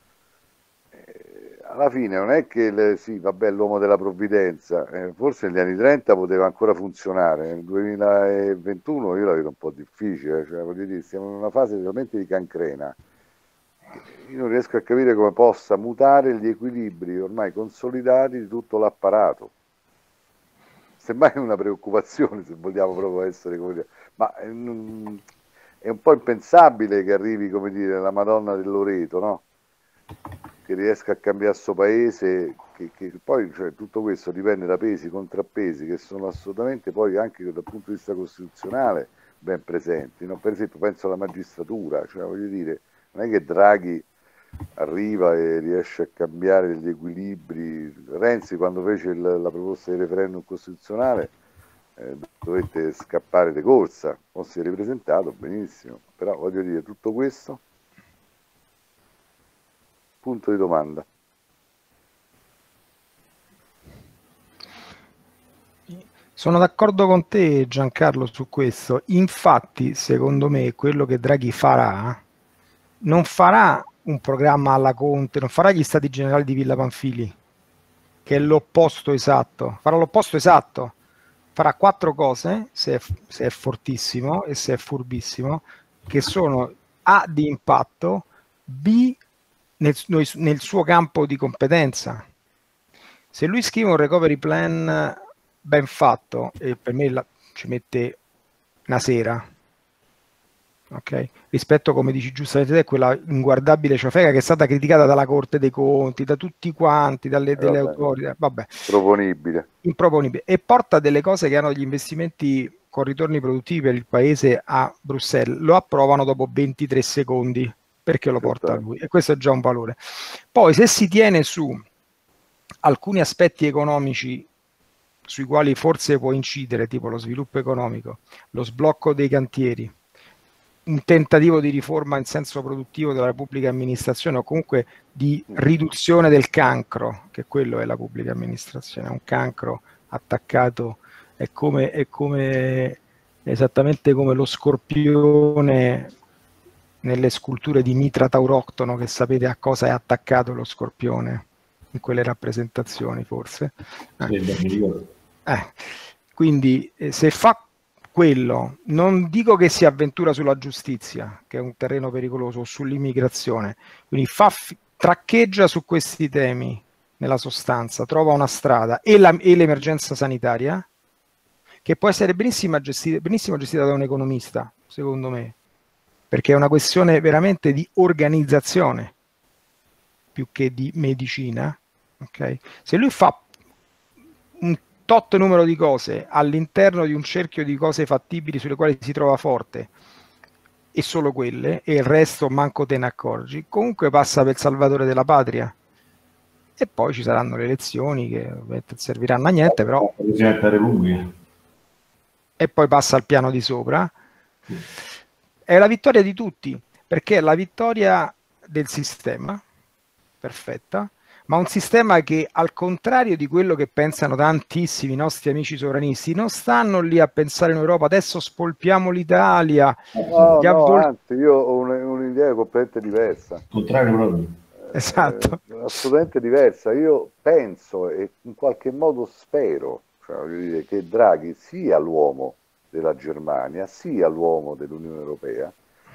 C: Alla fine non è che le, sì, vabbè, l'uomo della provvidenza, eh, forse negli anni trenta poteva ancora funzionare, nel duemilaventuno io la vedo un po' difficile, cioè, voglio dire, siamo in una fase veramente di cancrena. Io non riesco a capire come possa mutare gli equilibri ormai consolidati di tutto l'apparato. Semmai è una preoccupazione, se vogliamo proprio essere, come dire, ma è, è un po' impensabile che arrivi, come dire, la Madonna del Loreto, no? Che riesca a cambiare questo paese, che, che poi cioè, tutto questo dipende da pesi, contrappesi che sono assolutamente poi anche dal punto di vista costituzionale ben presenti, no? Per esempio penso alla magistratura, cioè voglio dire, non è che Draghi arriva e riesce a cambiare gli equilibri. Renzi quando fece il, la proposta di referendum costituzionale eh, dovette scappare di corsa, o si è ripresentato benissimo, però voglio dire, tutto questo punto di domanda.
A: Sono d'accordo con te, Giancarlo, su questo. Infatti, secondo me, quello che Draghi farà non farà un programma alla Conte, non farà gli stati generali di Villa Pamphili, che è l'opposto esatto, farà l'opposto esatto, farà quattro cose, se è, se è fortissimo e se è furbissimo, che sono A di impatto, B Nel, nel suo campo di competenza. Se lui scrive un recovery plan ben fatto, e per me la, ci mette una sera, ok? Rispetto, come dici giustamente te, quella inguardabile ciofeca che è stata criticata dalla Corte dei Conti, da tutti quanti, dalle
C: eh,
A: delle
C: vabbè,
A: autorità, vabbè,
C: improponibile.
A: improponibile, e porta delle cose che hanno gli investimenti con ritorni produttivi per il paese a Bruxelles, lo approvano dopo ventitré secondi, perché lo porta lui, e questo è già un valore. Poi se si tiene su alcuni aspetti economici sui quali forse può incidere, tipo lo sviluppo economico, lo sblocco dei cantieri, un tentativo di riforma in senso produttivo della pubblica amministrazione o comunque di riduzione del cancro, che quello è la pubblica amministrazione, è un cancro attaccato, è come, è come esattamente come lo scorpione nelle sculture di Mitra Tauroctono, che sapete a cosa è attaccato lo scorpione in quelle rappresentazioni forse. Eh. Eh. Quindi eh, se fa quello, non dico che si avventura sulla giustizia, che è un terreno pericoloso, o sull'immigrazione, quindi fa, traccheggia su questi temi nella sostanza, trova una strada, e, la, e l'emergenza sanitaria, che può essere benissimo gestita, benissimo gestita da un economista, secondo me, perché è una questione veramente di organizzazione più che di medicina. Okay? Se lui fa un tot numero di cose all'interno di un cerchio di cose fattibili sulle quali si trova forte, e solo quelle, e il resto manco te ne accorgi, comunque passa per il salvatore della patria. E poi ci saranno le elezioni che serviranno a niente, però... E poi passa al piano di sopra. È la vittoria di tutti, perché è la vittoria del sistema, perfetta, ma un sistema che, al contrario di quello che pensano tantissimi nostri amici sovranisti, non stanno lì a pensare in Europa, adesso spolpiamo l'Italia.
C: No, no, avvol- anzi, io ho un'idea completamente diversa.
B: Contrario proprio.
A: Esatto.
C: Eh, assolutamente diversa. Io penso e in qualche modo spero, cioè, voglio dire, che Draghi sia l'uomo della Germania, sia l'uomo dell'Unione Europea,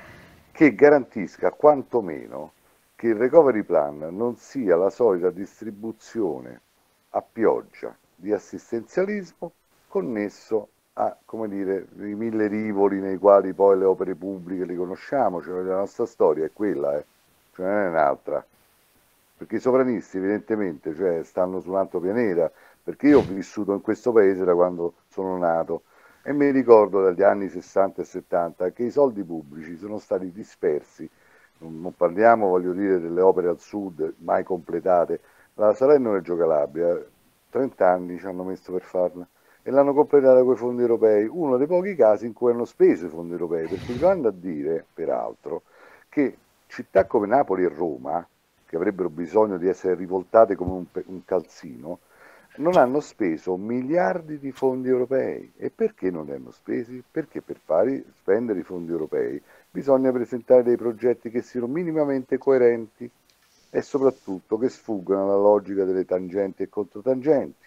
C: che garantisca quantomeno che il recovery plan non sia la solita distribuzione a pioggia di assistenzialismo connesso a, come dire, i mille rivoli nei quali poi le opere pubbliche li conosciamo, cioè la nostra storia è quella, eh, cioè non è un'altra. Perché i sovranisti evidentemente, cioè, stanno su un altro pianeta, perché io ho vissuto in questo paese da quando sono nato e mi ricordo dagli anni sessanta e settanta che i soldi pubblici sono stati dispersi. Non parliamo, voglio dire, delle opere al sud mai completate. La Salerno-Reggio Calabria, trenta anni ci hanno messo per farla e l'hanno completata con i fondi europei, uno dei pochi casi in cui hanno speso i fondi europei, perché mi vanno a dire, peraltro, che città come Napoli e Roma, che avrebbero bisogno di essere rivoltate come un, un calzino, non hanno speso miliardi di fondi europei. E perché non li hanno spesi? Perché per fare spendere i fondi europei bisogna presentare dei progetti che siano minimamente coerenti e soprattutto che sfuggano alla logica delle tangenti e controtangenti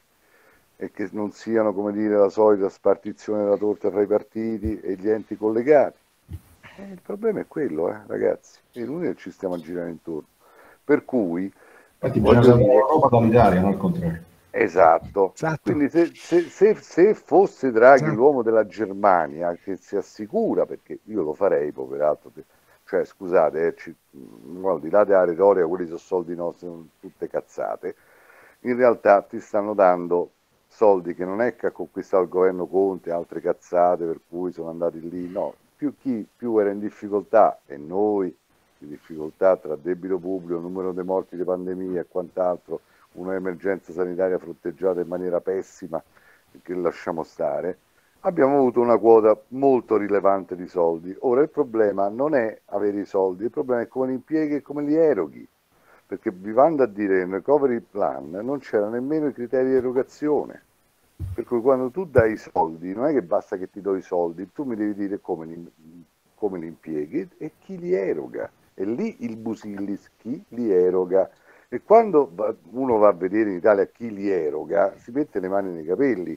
C: e che non siano, come dire, la solita spartizione della torta tra i partiti e gli enti collegati. E il problema è quello, eh, ragazzi, è inutile che ci stiamo a girare intorno. Per cui...
B: Infatti bisogna dire l'Europa dall'Italia, non al contrario.
C: Esatto.
A: Esatto.
C: Quindi se, se, se, se fosse Draghi
A: Esatto.
C: l'uomo della Germania che si assicura, perché io lo farei, poveretto, cioè scusate, eh, ci, al di là della retorica, quelli sono soldi nostri, sono tutte cazzate, in realtà ti stanno dando soldi che non è che ha conquistato il governo Conte, altre cazzate per cui sono andati lì, no, più chi più era in difficoltà e noi di difficoltà tra debito pubblico, numero dei morti di pandemia e quant'altro, un'emergenza sanitaria fronteggiata in maniera pessima che lasciamo stare, abbiamo avuto una quota molto rilevante di soldi. Ora il problema non è avere i soldi, il problema è come li impieghi e come li eroghi, perché vi vanno a dire che nel recovery plan non c'era nemmeno i criteri di erogazione, per cui quando tu dai i soldi non è che basta che ti do i soldi, tu mi devi dire come li, come li impieghi e chi li eroga, e lì il Busillis chi li eroga. E quando uno va a vedere in Italia chi li eroga, si mette le mani nei capelli,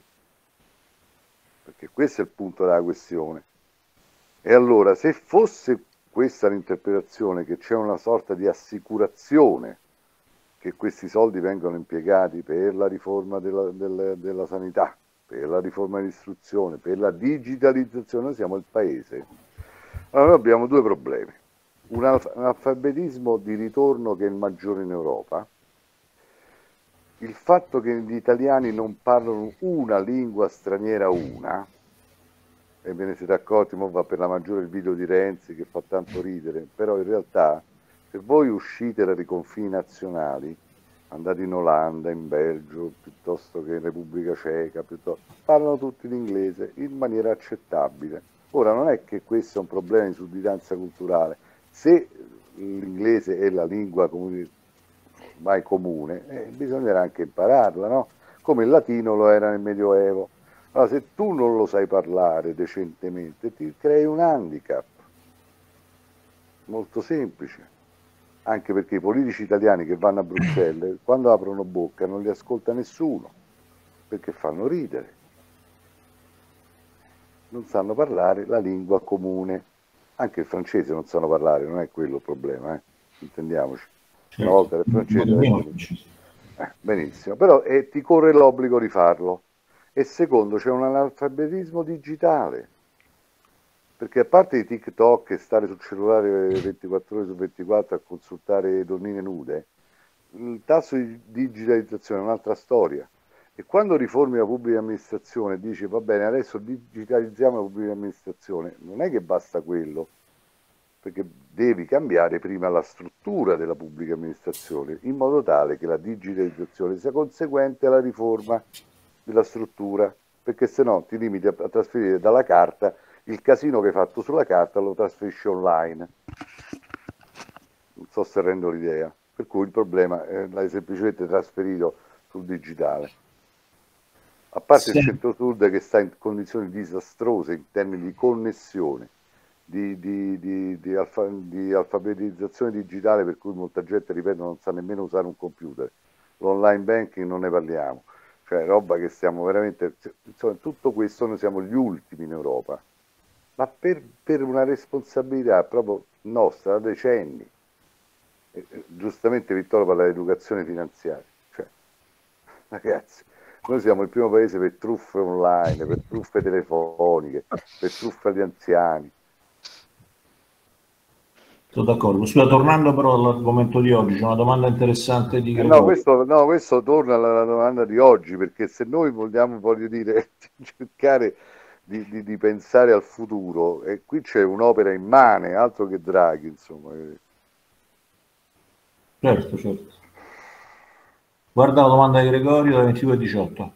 C: perché questo è il punto della questione. E allora, se fosse questa l'interpretazione, che c'è una sorta di assicurazione che questi soldi vengono impiegati per la riforma della, della, della sanità, per la riforma dell'istruzione, per la digitalizzazione, noi siamo il paese. Allora noi abbiamo due problemi. Un analfabetismo di ritorno che è il maggiore in Europa, il fatto che gli italiani non parlano una lingua straniera una, e ve ne siete accorti, mo va per la maggiore il video di Renzi che fa tanto ridere, però in realtà se voi uscite dai confini nazionali andati in Olanda, in Belgio, piuttosto che in Repubblica Ceca, piuttosto, parlano tutti l'inglese in maniera accettabile. Ora non è che questo è un problema di sudditanza culturale, se l'inglese è la lingua comune, ormai comune, eh, bisognerà anche impararla, no? Come il latino lo era nel Medioevo. Allora, se tu non lo sai parlare decentemente, ti crei un handicap, molto semplice. Anche perché i politici italiani che vanno a Bruxelles, quando aprono bocca non li ascolta nessuno, perché fanno ridere. Non sanno parlare la lingua comune. Anche il francese non sanno parlare, non è quello il problema, eh? Intendiamoci. Una volta il francese... Eh, benissimo, però eh, ti corre l'obbligo di farlo. E secondo, c'è un analfabetismo digitale. Perché a parte i TikTok e stare sul cellulare ventiquattro ore su ventiquattro a consultare donnine nude, il tasso di digitalizzazione è un'altra storia. E quando riformi la pubblica amministrazione e dici va bene, adesso digitalizziamo la pubblica amministrazione, non è che basta quello, perché devi cambiare prima la struttura della pubblica amministrazione, in modo tale che la digitalizzazione sia conseguente alla riforma della struttura, perché se no ti limiti a, a trasferire dalla carta il casino che hai fatto sulla carta, lo trasferisci online. Non so se rendo l'idea. Per cui il problema eh, l'hai semplicemente trasferito sul digitale. A parte sì. Il centro-sud che sta in condizioni disastrose in termini di connessione, di, di, di, di, alfa, di alfabetizzazione digitale, per cui molta gente, ripeto, non sa nemmeno usare un computer. L'online banking non ne parliamo. Cioè roba che stiamo veramente... Insomma, tutto questo noi siamo gli ultimi in Europa. Ma per, per una responsabilità proprio nostra, da decenni. Eh, giustamente Vittorio parla di educazione finanziaria. Cioè, ragazzi, noi siamo il primo paese per truffe online, per truffe telefoniche, per truffe agli anziani.
B: Sono d'accordo. Scusa, tornando però all'argomento di oggi, c'è una domanda interessante di
C: eh no, questo, no, questo torna alla domanda di oggi, perché se noi vogliamo, voglio dire, cercare... Di, di, di pensare al futuro, e qui c'è un'opera immane, altro che Draghi, insomma.
B: Certo, certo. Guarda la domanda di Gregorio da ventidue e diciotto.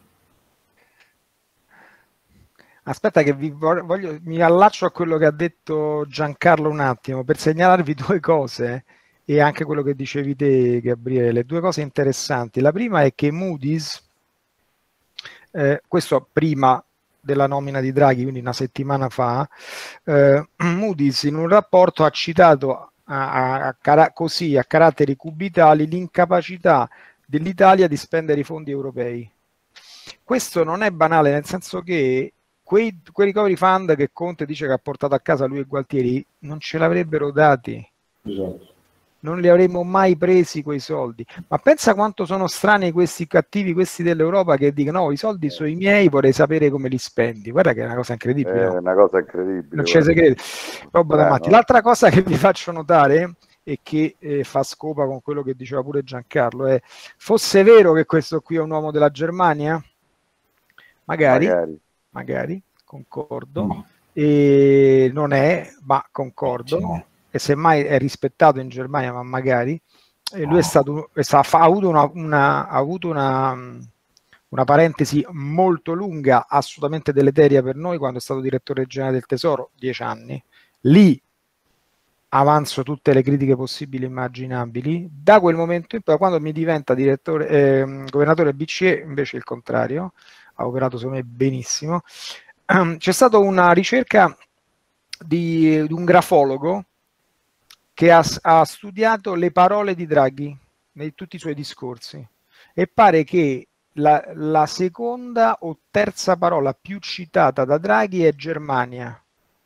A: Aspetta che vi voglio, mi allaccio a quello che ha detto Giancarlo un attimo, per segnalarvi due cose, e anche quello che dicevi te, Gabriele, due cose interessanti. La prima è che Moody's, eh, questo prima della nomina di Draghi, quindi una settimana fa, eh, Moody's in un rapporto ha citato a, a, a, così a caratteri cubitali l'incapacità dell'Italia di spendere i fondi europei. Questo non è banale, nel senso che quei, quei recovery fund che Conte dice che ha portato a casa lui e Gualtieri non ce l'avrebbero dati.
B: Esatto.
A: Non li avremmo mai presi quei soldi. Ma pensa quanto sono strani questi cattivi, questi dell'Europa, che dicono no, i soldi sono i miei, vorrei sapere come li spendi. Guarda che è una cosa incredibile.
C: È
A: no?
C: una cosa incredibile.
A: Non ci si crede. Roba da matti. L'altra cosa che vi faccio notare e che eh, fa scopa con quello che diceva pure Giancarlo è: fosse vero che questo qui è un uomo della Germania, magari, magari, magari concordo, no. E non è, ma concordo. No. E semmai è rispettato in Germania, ma magari e lui è stato, è stato ha avuto una, una, ha avuto una, una parentesi molto lunga, assolutamente deleteria per noi, quando è stato direttore generale del Tesoro, dieci anni. Lì avanzo tutte le critiche possibili e immaginabili. Da quel momento in poi, quando mi diventa direttore, eh, governatore B C E, invece il contrario, ha operato secondo me benissimo. Um, c'è stata una ricerca di, di un grafologo che ha, ha studiato le parole di Draghi in tutti i suoi discorsi, e pare che la, la seconda o terza parola più citata da Draghi è Germania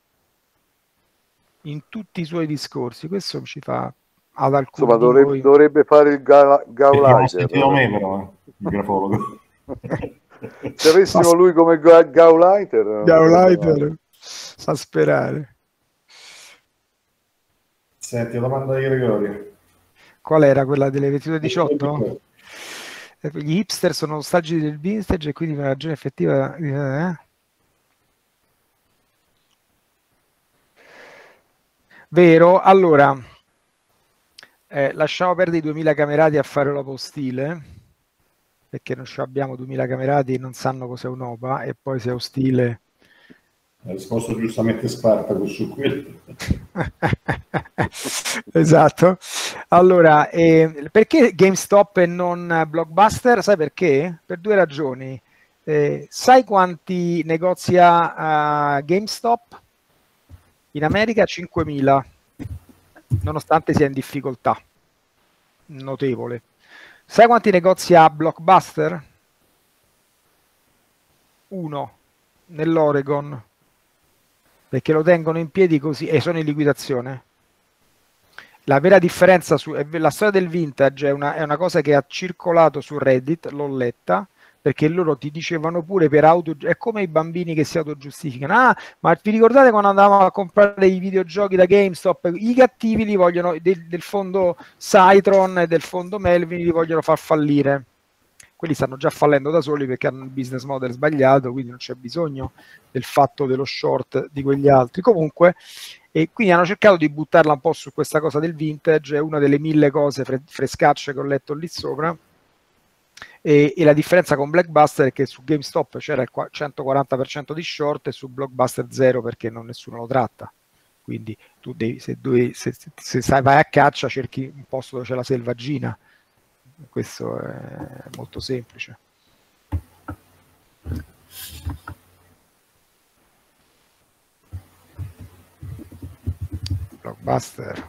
A: in tutti i suoi discorsi. Questo ci fa ad alcuni
C: insomma dovrebbe,
A: voi...
C: dovrebbe fare il Gauleiter,
B: me però il grafologo.
C: Se avessimo lui come Gauleiter,
A: Gauleiter sa sperare.
B: Senti, la domanda di Gregorio.
A: Qual era quella delle ventidue diciotto? Gli hipster sono nostalgici del vintage e quindi per una ragione effettiva... Eh? Vero? Allora, Eh, lasciamo perdere i duemila camerati a fare l'opo stile, perché non ci abbiamo duemila camerati e non sanno cos'è un O P A, e poi se è ostile...
B: Ha risposto giustamente Spartaco su quello.
A: Esatto. Allora, eh, perché GameStop e non Blockbuster? Sai perché? Per due ragioni. Eh, sai quanti negozi ha uh, GameStop? In America cinquemila, nonostante sia in difficoltà notevole. Sai quanti negozi ha Blockbuster? Uno, nell'Oregon, perché lo tengono in piedi così e sono in liquidazione. La vera differenza, su, la storia del vintage è una, è una cosa che ha circolato su Reddit, l'ho letta, perché loro ti dicevano pure per auto, è come i bambini che si autogiustificano. Ah, ma vi ricordate quando andavamo a comprare i videogiochi da GameStop? I cattivi li vogliono, del, del fondo Cytron e del fondo Melvin li vogliono far fallire. Quelli stanno già fallendo da soli perché hanno un business model sbagliato, quindi non c'è bisogno del fatto dello short di quegli altri. Comunque, e quindi hanno cercato di buttarla un po' su questa cosa del vintage, è una delle mille cose fre- frescacce che ho letto lì sopra. E, e la differenza con Blockbuster è che su GameStop c'era il centoquaranta per cento di short e su Blockbuster zero, perché non nessuno lo tratta. Quindi tu devi, se, devi, se, se, se vai a caccia cerchi un posto dove c'è la selvaggina. Questo è molto semplice. Blockbuster.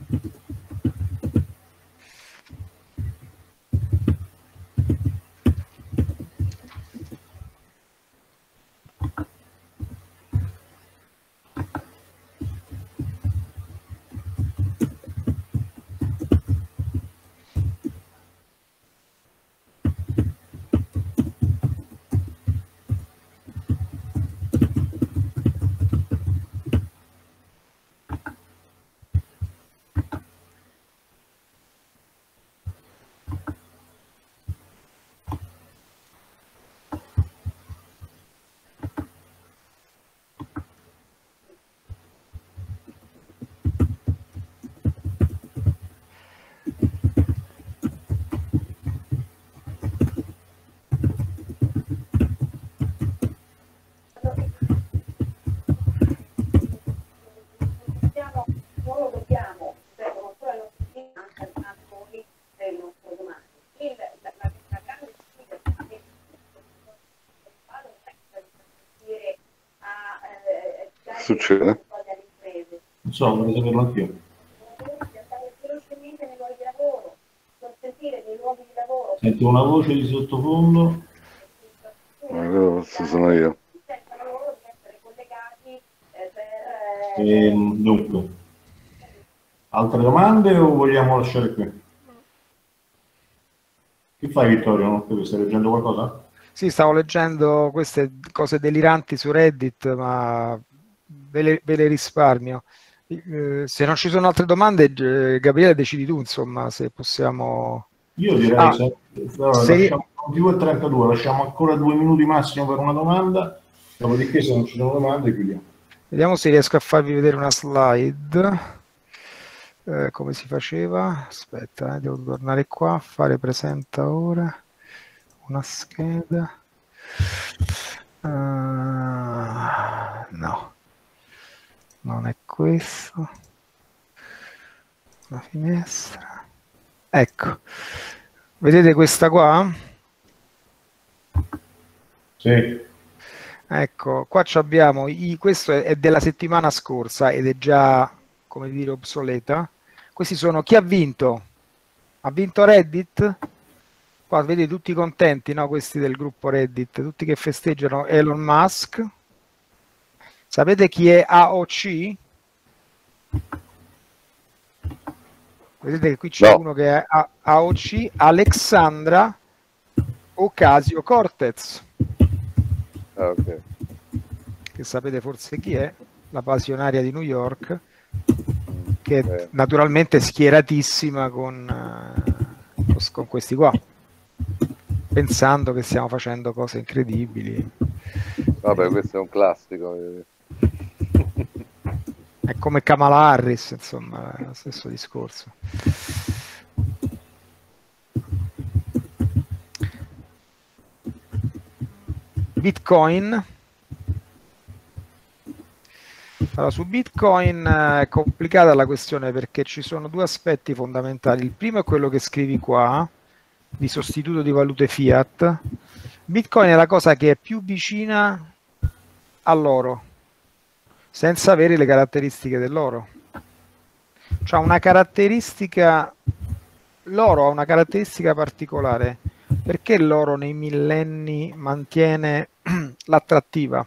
C: Succede?
B: Non so, vorrei saperlo anch'io. Sento una voce di sottofondo.
C: Ma quello forse sono io.
B: E, dunque, altre domande o vogliamo lasciare qui? Che fai, Vittorio? Non capisco, stai leggendo qualcosa?
A: Sì, stavo leggendo queste cose deliranti su Reddit, ma ve le, ve le risparmio. Eh, se non ci sono altre domande, eh, Gabriele, decidi tu, insomma, se possiamo...
B: Io direi
A: Ah,
B: se, allora,
A: se...
B: lasciamo due e trentadue, lasciamo ancora due minuti massimo per una domanda, dopodiché se non ci sono domande chiudiamo.
A: Vediamo se riesco a farvi vedere una slide. Eh, come si faceva? Aspetta, eh, devo tornare qua, fare presenta ora. Una scheda. Uh, no, non è questo. Una finestra. Ecco, vedete questa qua?
B: Sì.
A: Ecco, qua abbiamo, i, questo è, è della settimana scorsa ed è già, come dire, obsoleta. Questi sono, chi ha vinto? Ha vinto Reddit? Qua vedete tutti contenti, no? Questi del gruppo Reddit, tutti che festeggiano Elon Musk. Sapete chi è A O C? Vedete che qui c'è
C: No.
A: uno che è A O C, Alexandra Ocasio-Cortez.
C: Ah, ok.
A: Che sapete forse chi è, la passionaria di New York, che è
C: Eh.
A: naturalmente schieratissima con, uh, con questi qua, pensando che stiamo facendo cose incredibili.
C: Vabbè, questo è un classico.
A: È come Kamala Harris, insomma, è lo stesso discorso. Bitcoin. Allora, su Bitcoin è complicata la questione perché ci sono due aspetti fondamentali. Il primo è quello che scrivi qua, di sostituto di valute fiat. Bitcoin è la cosa che è più vicina all'oro, senza avere le caratteristiche dell'oro. Cioè una caratteristica, l'oro ha una caratteristica particolare. Perché l'oro nei millenni mantiene l'attrattiva?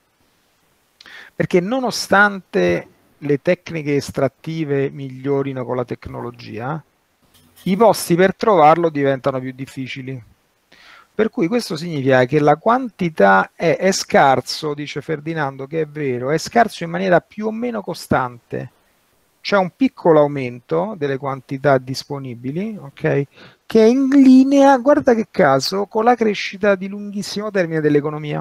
A: Perché nonostante le tecniche estrattive migliorino con la tecnologia, i posti per trovarlo diventano più difficili. Per cui questo significa che la quantità è, è scarso, dice Ferdinando, che è vero, è scarso in maniera più o meno costante. C'è un piccolo aumento delle quantità disponibili, ok? Che è in linea, guarda che caso, con la crescita di lunghissimo termine dell'economia.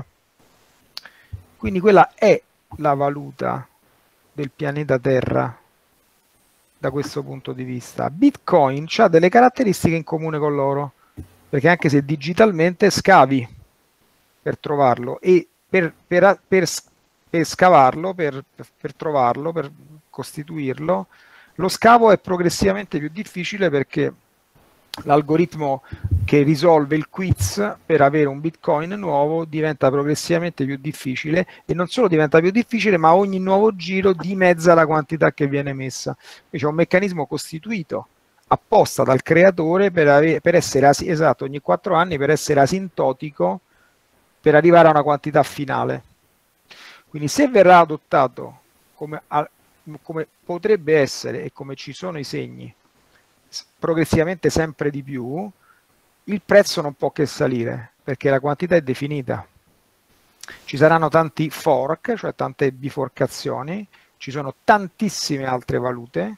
A: Quindi quella è la valuta del pianeta Terra da questo punto di vista. Bitcoin ha delle caratteristiche in comune con l'oro, perché anche se digitalmente scavi per trovarlo e per, per, per, per scavarlo, per, per trovarlo, per costituirlo, lo scavo è progressivamente più difficile perché l'algoritmo che risolve il quiz per avere un Bitcoin nuovo diventa progressivamente più difficile e non solo diventa più difficile, ma ogni nuovo giro dimezza la quantità che viene messa. Quindi c'è un meccanismo costituito apposta dal creatore per, avere, per essere esatto ogni quattro anni per essere asintotico per arrivare a una quantità finale. Quindi se verrà adottato come, come potrebbe essere e come ci sono i segni progressivamente sempre di più, il prezzo non può che salire perché la quantità è definita. Ci saranno tanti fork, cioè tante biforcazioni, ci sono tantissime altre valute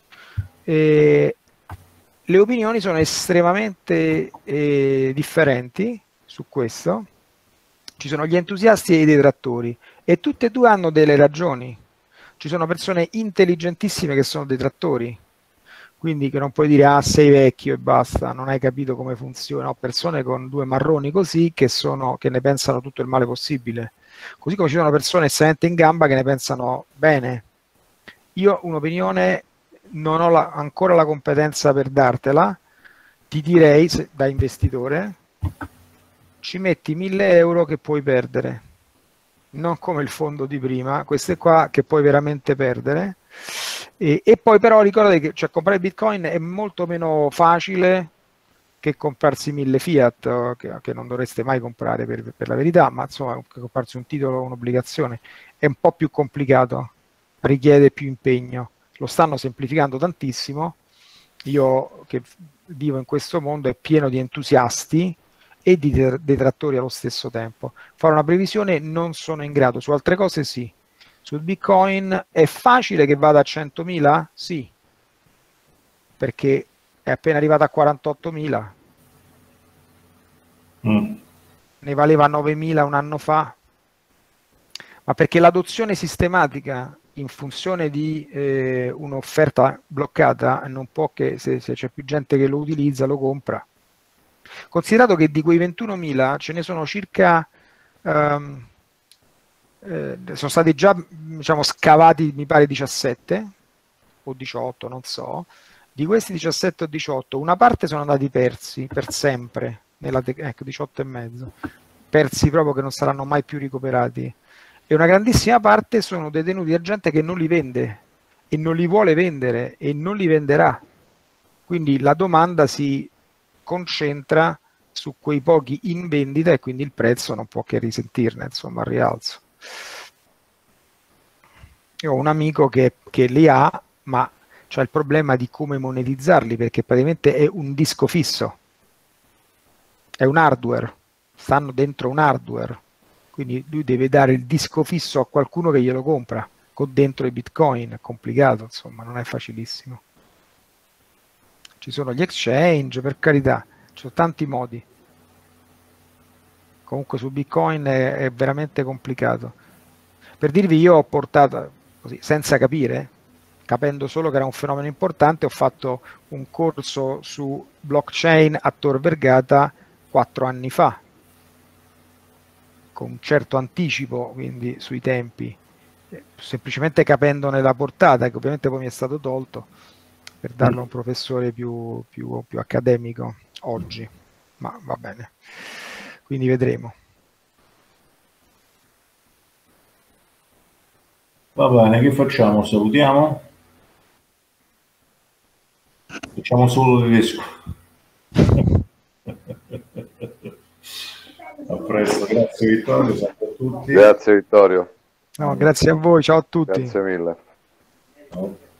A: e le opinioni sono estremamente eh, differenti su questo. Ci sono gli entusiasti e i detrattori e tutte e due hanno delle ragioni. Ci sono persone intelligentissime che sono detrattori, quindi che non puoi dire ah sei vecchio e basta, non hai capito come funziona. Ho persone con due marroni così che, sono, che ne pensano tutto il male possibile, così come ci sono persone estremamente in gamba che ne pensano bene. Io un'opinione non ho la, ancora la competenza per dartela, ti direi se, da investitore ci metti mille euro che puoi perdere, non come il fondo di prima, queste qua che puoi veramente perdere. E, e poi però ricordate che cioè, comprare Bitcoin è molto meno facile che comprarsi mille fiat, che, che non dovreste mai comprare per, per la verità, ma insomma comprarsi un titolo o un'obbligazione è un po' più complicato, richiede più impegno. Lo stanno semplificando tantissimo. Io che vivo in questo mondo è pieno di entusiasti e di detrattori allo stesso tempo. Fare una previsione non sono in grado, su altre cose sì. Sul Bitcoin è facile che vada a centomila? Sì, perché è appena arrivato a quarantottomila. Mm. Ne valeva novemila un anno fa. Ma perché l'adozione sistematica in funzione di eh, un'offerta bloccata non può che, se, se c'è più gente che lo utilizza, lo compra. Considerato che di quei ventunomila ce ne sono circa... Um, Eh, sono stati già diciamo scavati mi pare diciassette o diciotto, non so. Di questi diciassette o diciotto una parte sono andati persi per sempre nella ecco diciotto e mezzo, persi proprio che non saranno mai più recuperati, e una grandissima parte sono detenuti da gente che non li vende e non li vuole vendere e non li venderà, quindi la domanda si concentra su quei pochi in vendita e quindi il prezzo non può che risentirne, insomma, al rialzo. Io ho un amico che, che li ha, ma c'è il problema di come monetizzarli, perché praticamente è un disco fisso, è un hardware, stanno dentro un hardware, quindi lui deve dare il disco fisso a qualcuno che glielo compra, con dentro i bitcoin, è complicato, insomma, non è facilissimo. Ci sono gli exchange, per carità, ci sono tanti modi. Comunque su Bitcoin è, è veramente complicato. Per dirvi, io ho portato, così, senza capire, capendo solo che era un fenomeno importante, ho fatto un corso su blockchain a Tor Vergata quattro anni fa, con un certo anticipo, quindi sui tempi, semplicemente capendone la portata, che ovviamente poi mi è stato tolto per darlo a un professore più, più, più accademico oggi, ma va bene, quindi vedremo.
B: Va bene, che facciamo? Salutiamo? Facciamo solo tedesco. A presto, grazie Vittorio, salve a tutti.
C: Grazie Vittorio.
A: No, grazie a voi, ciao a tutti.
C: Grazie mille.
B: Ciao.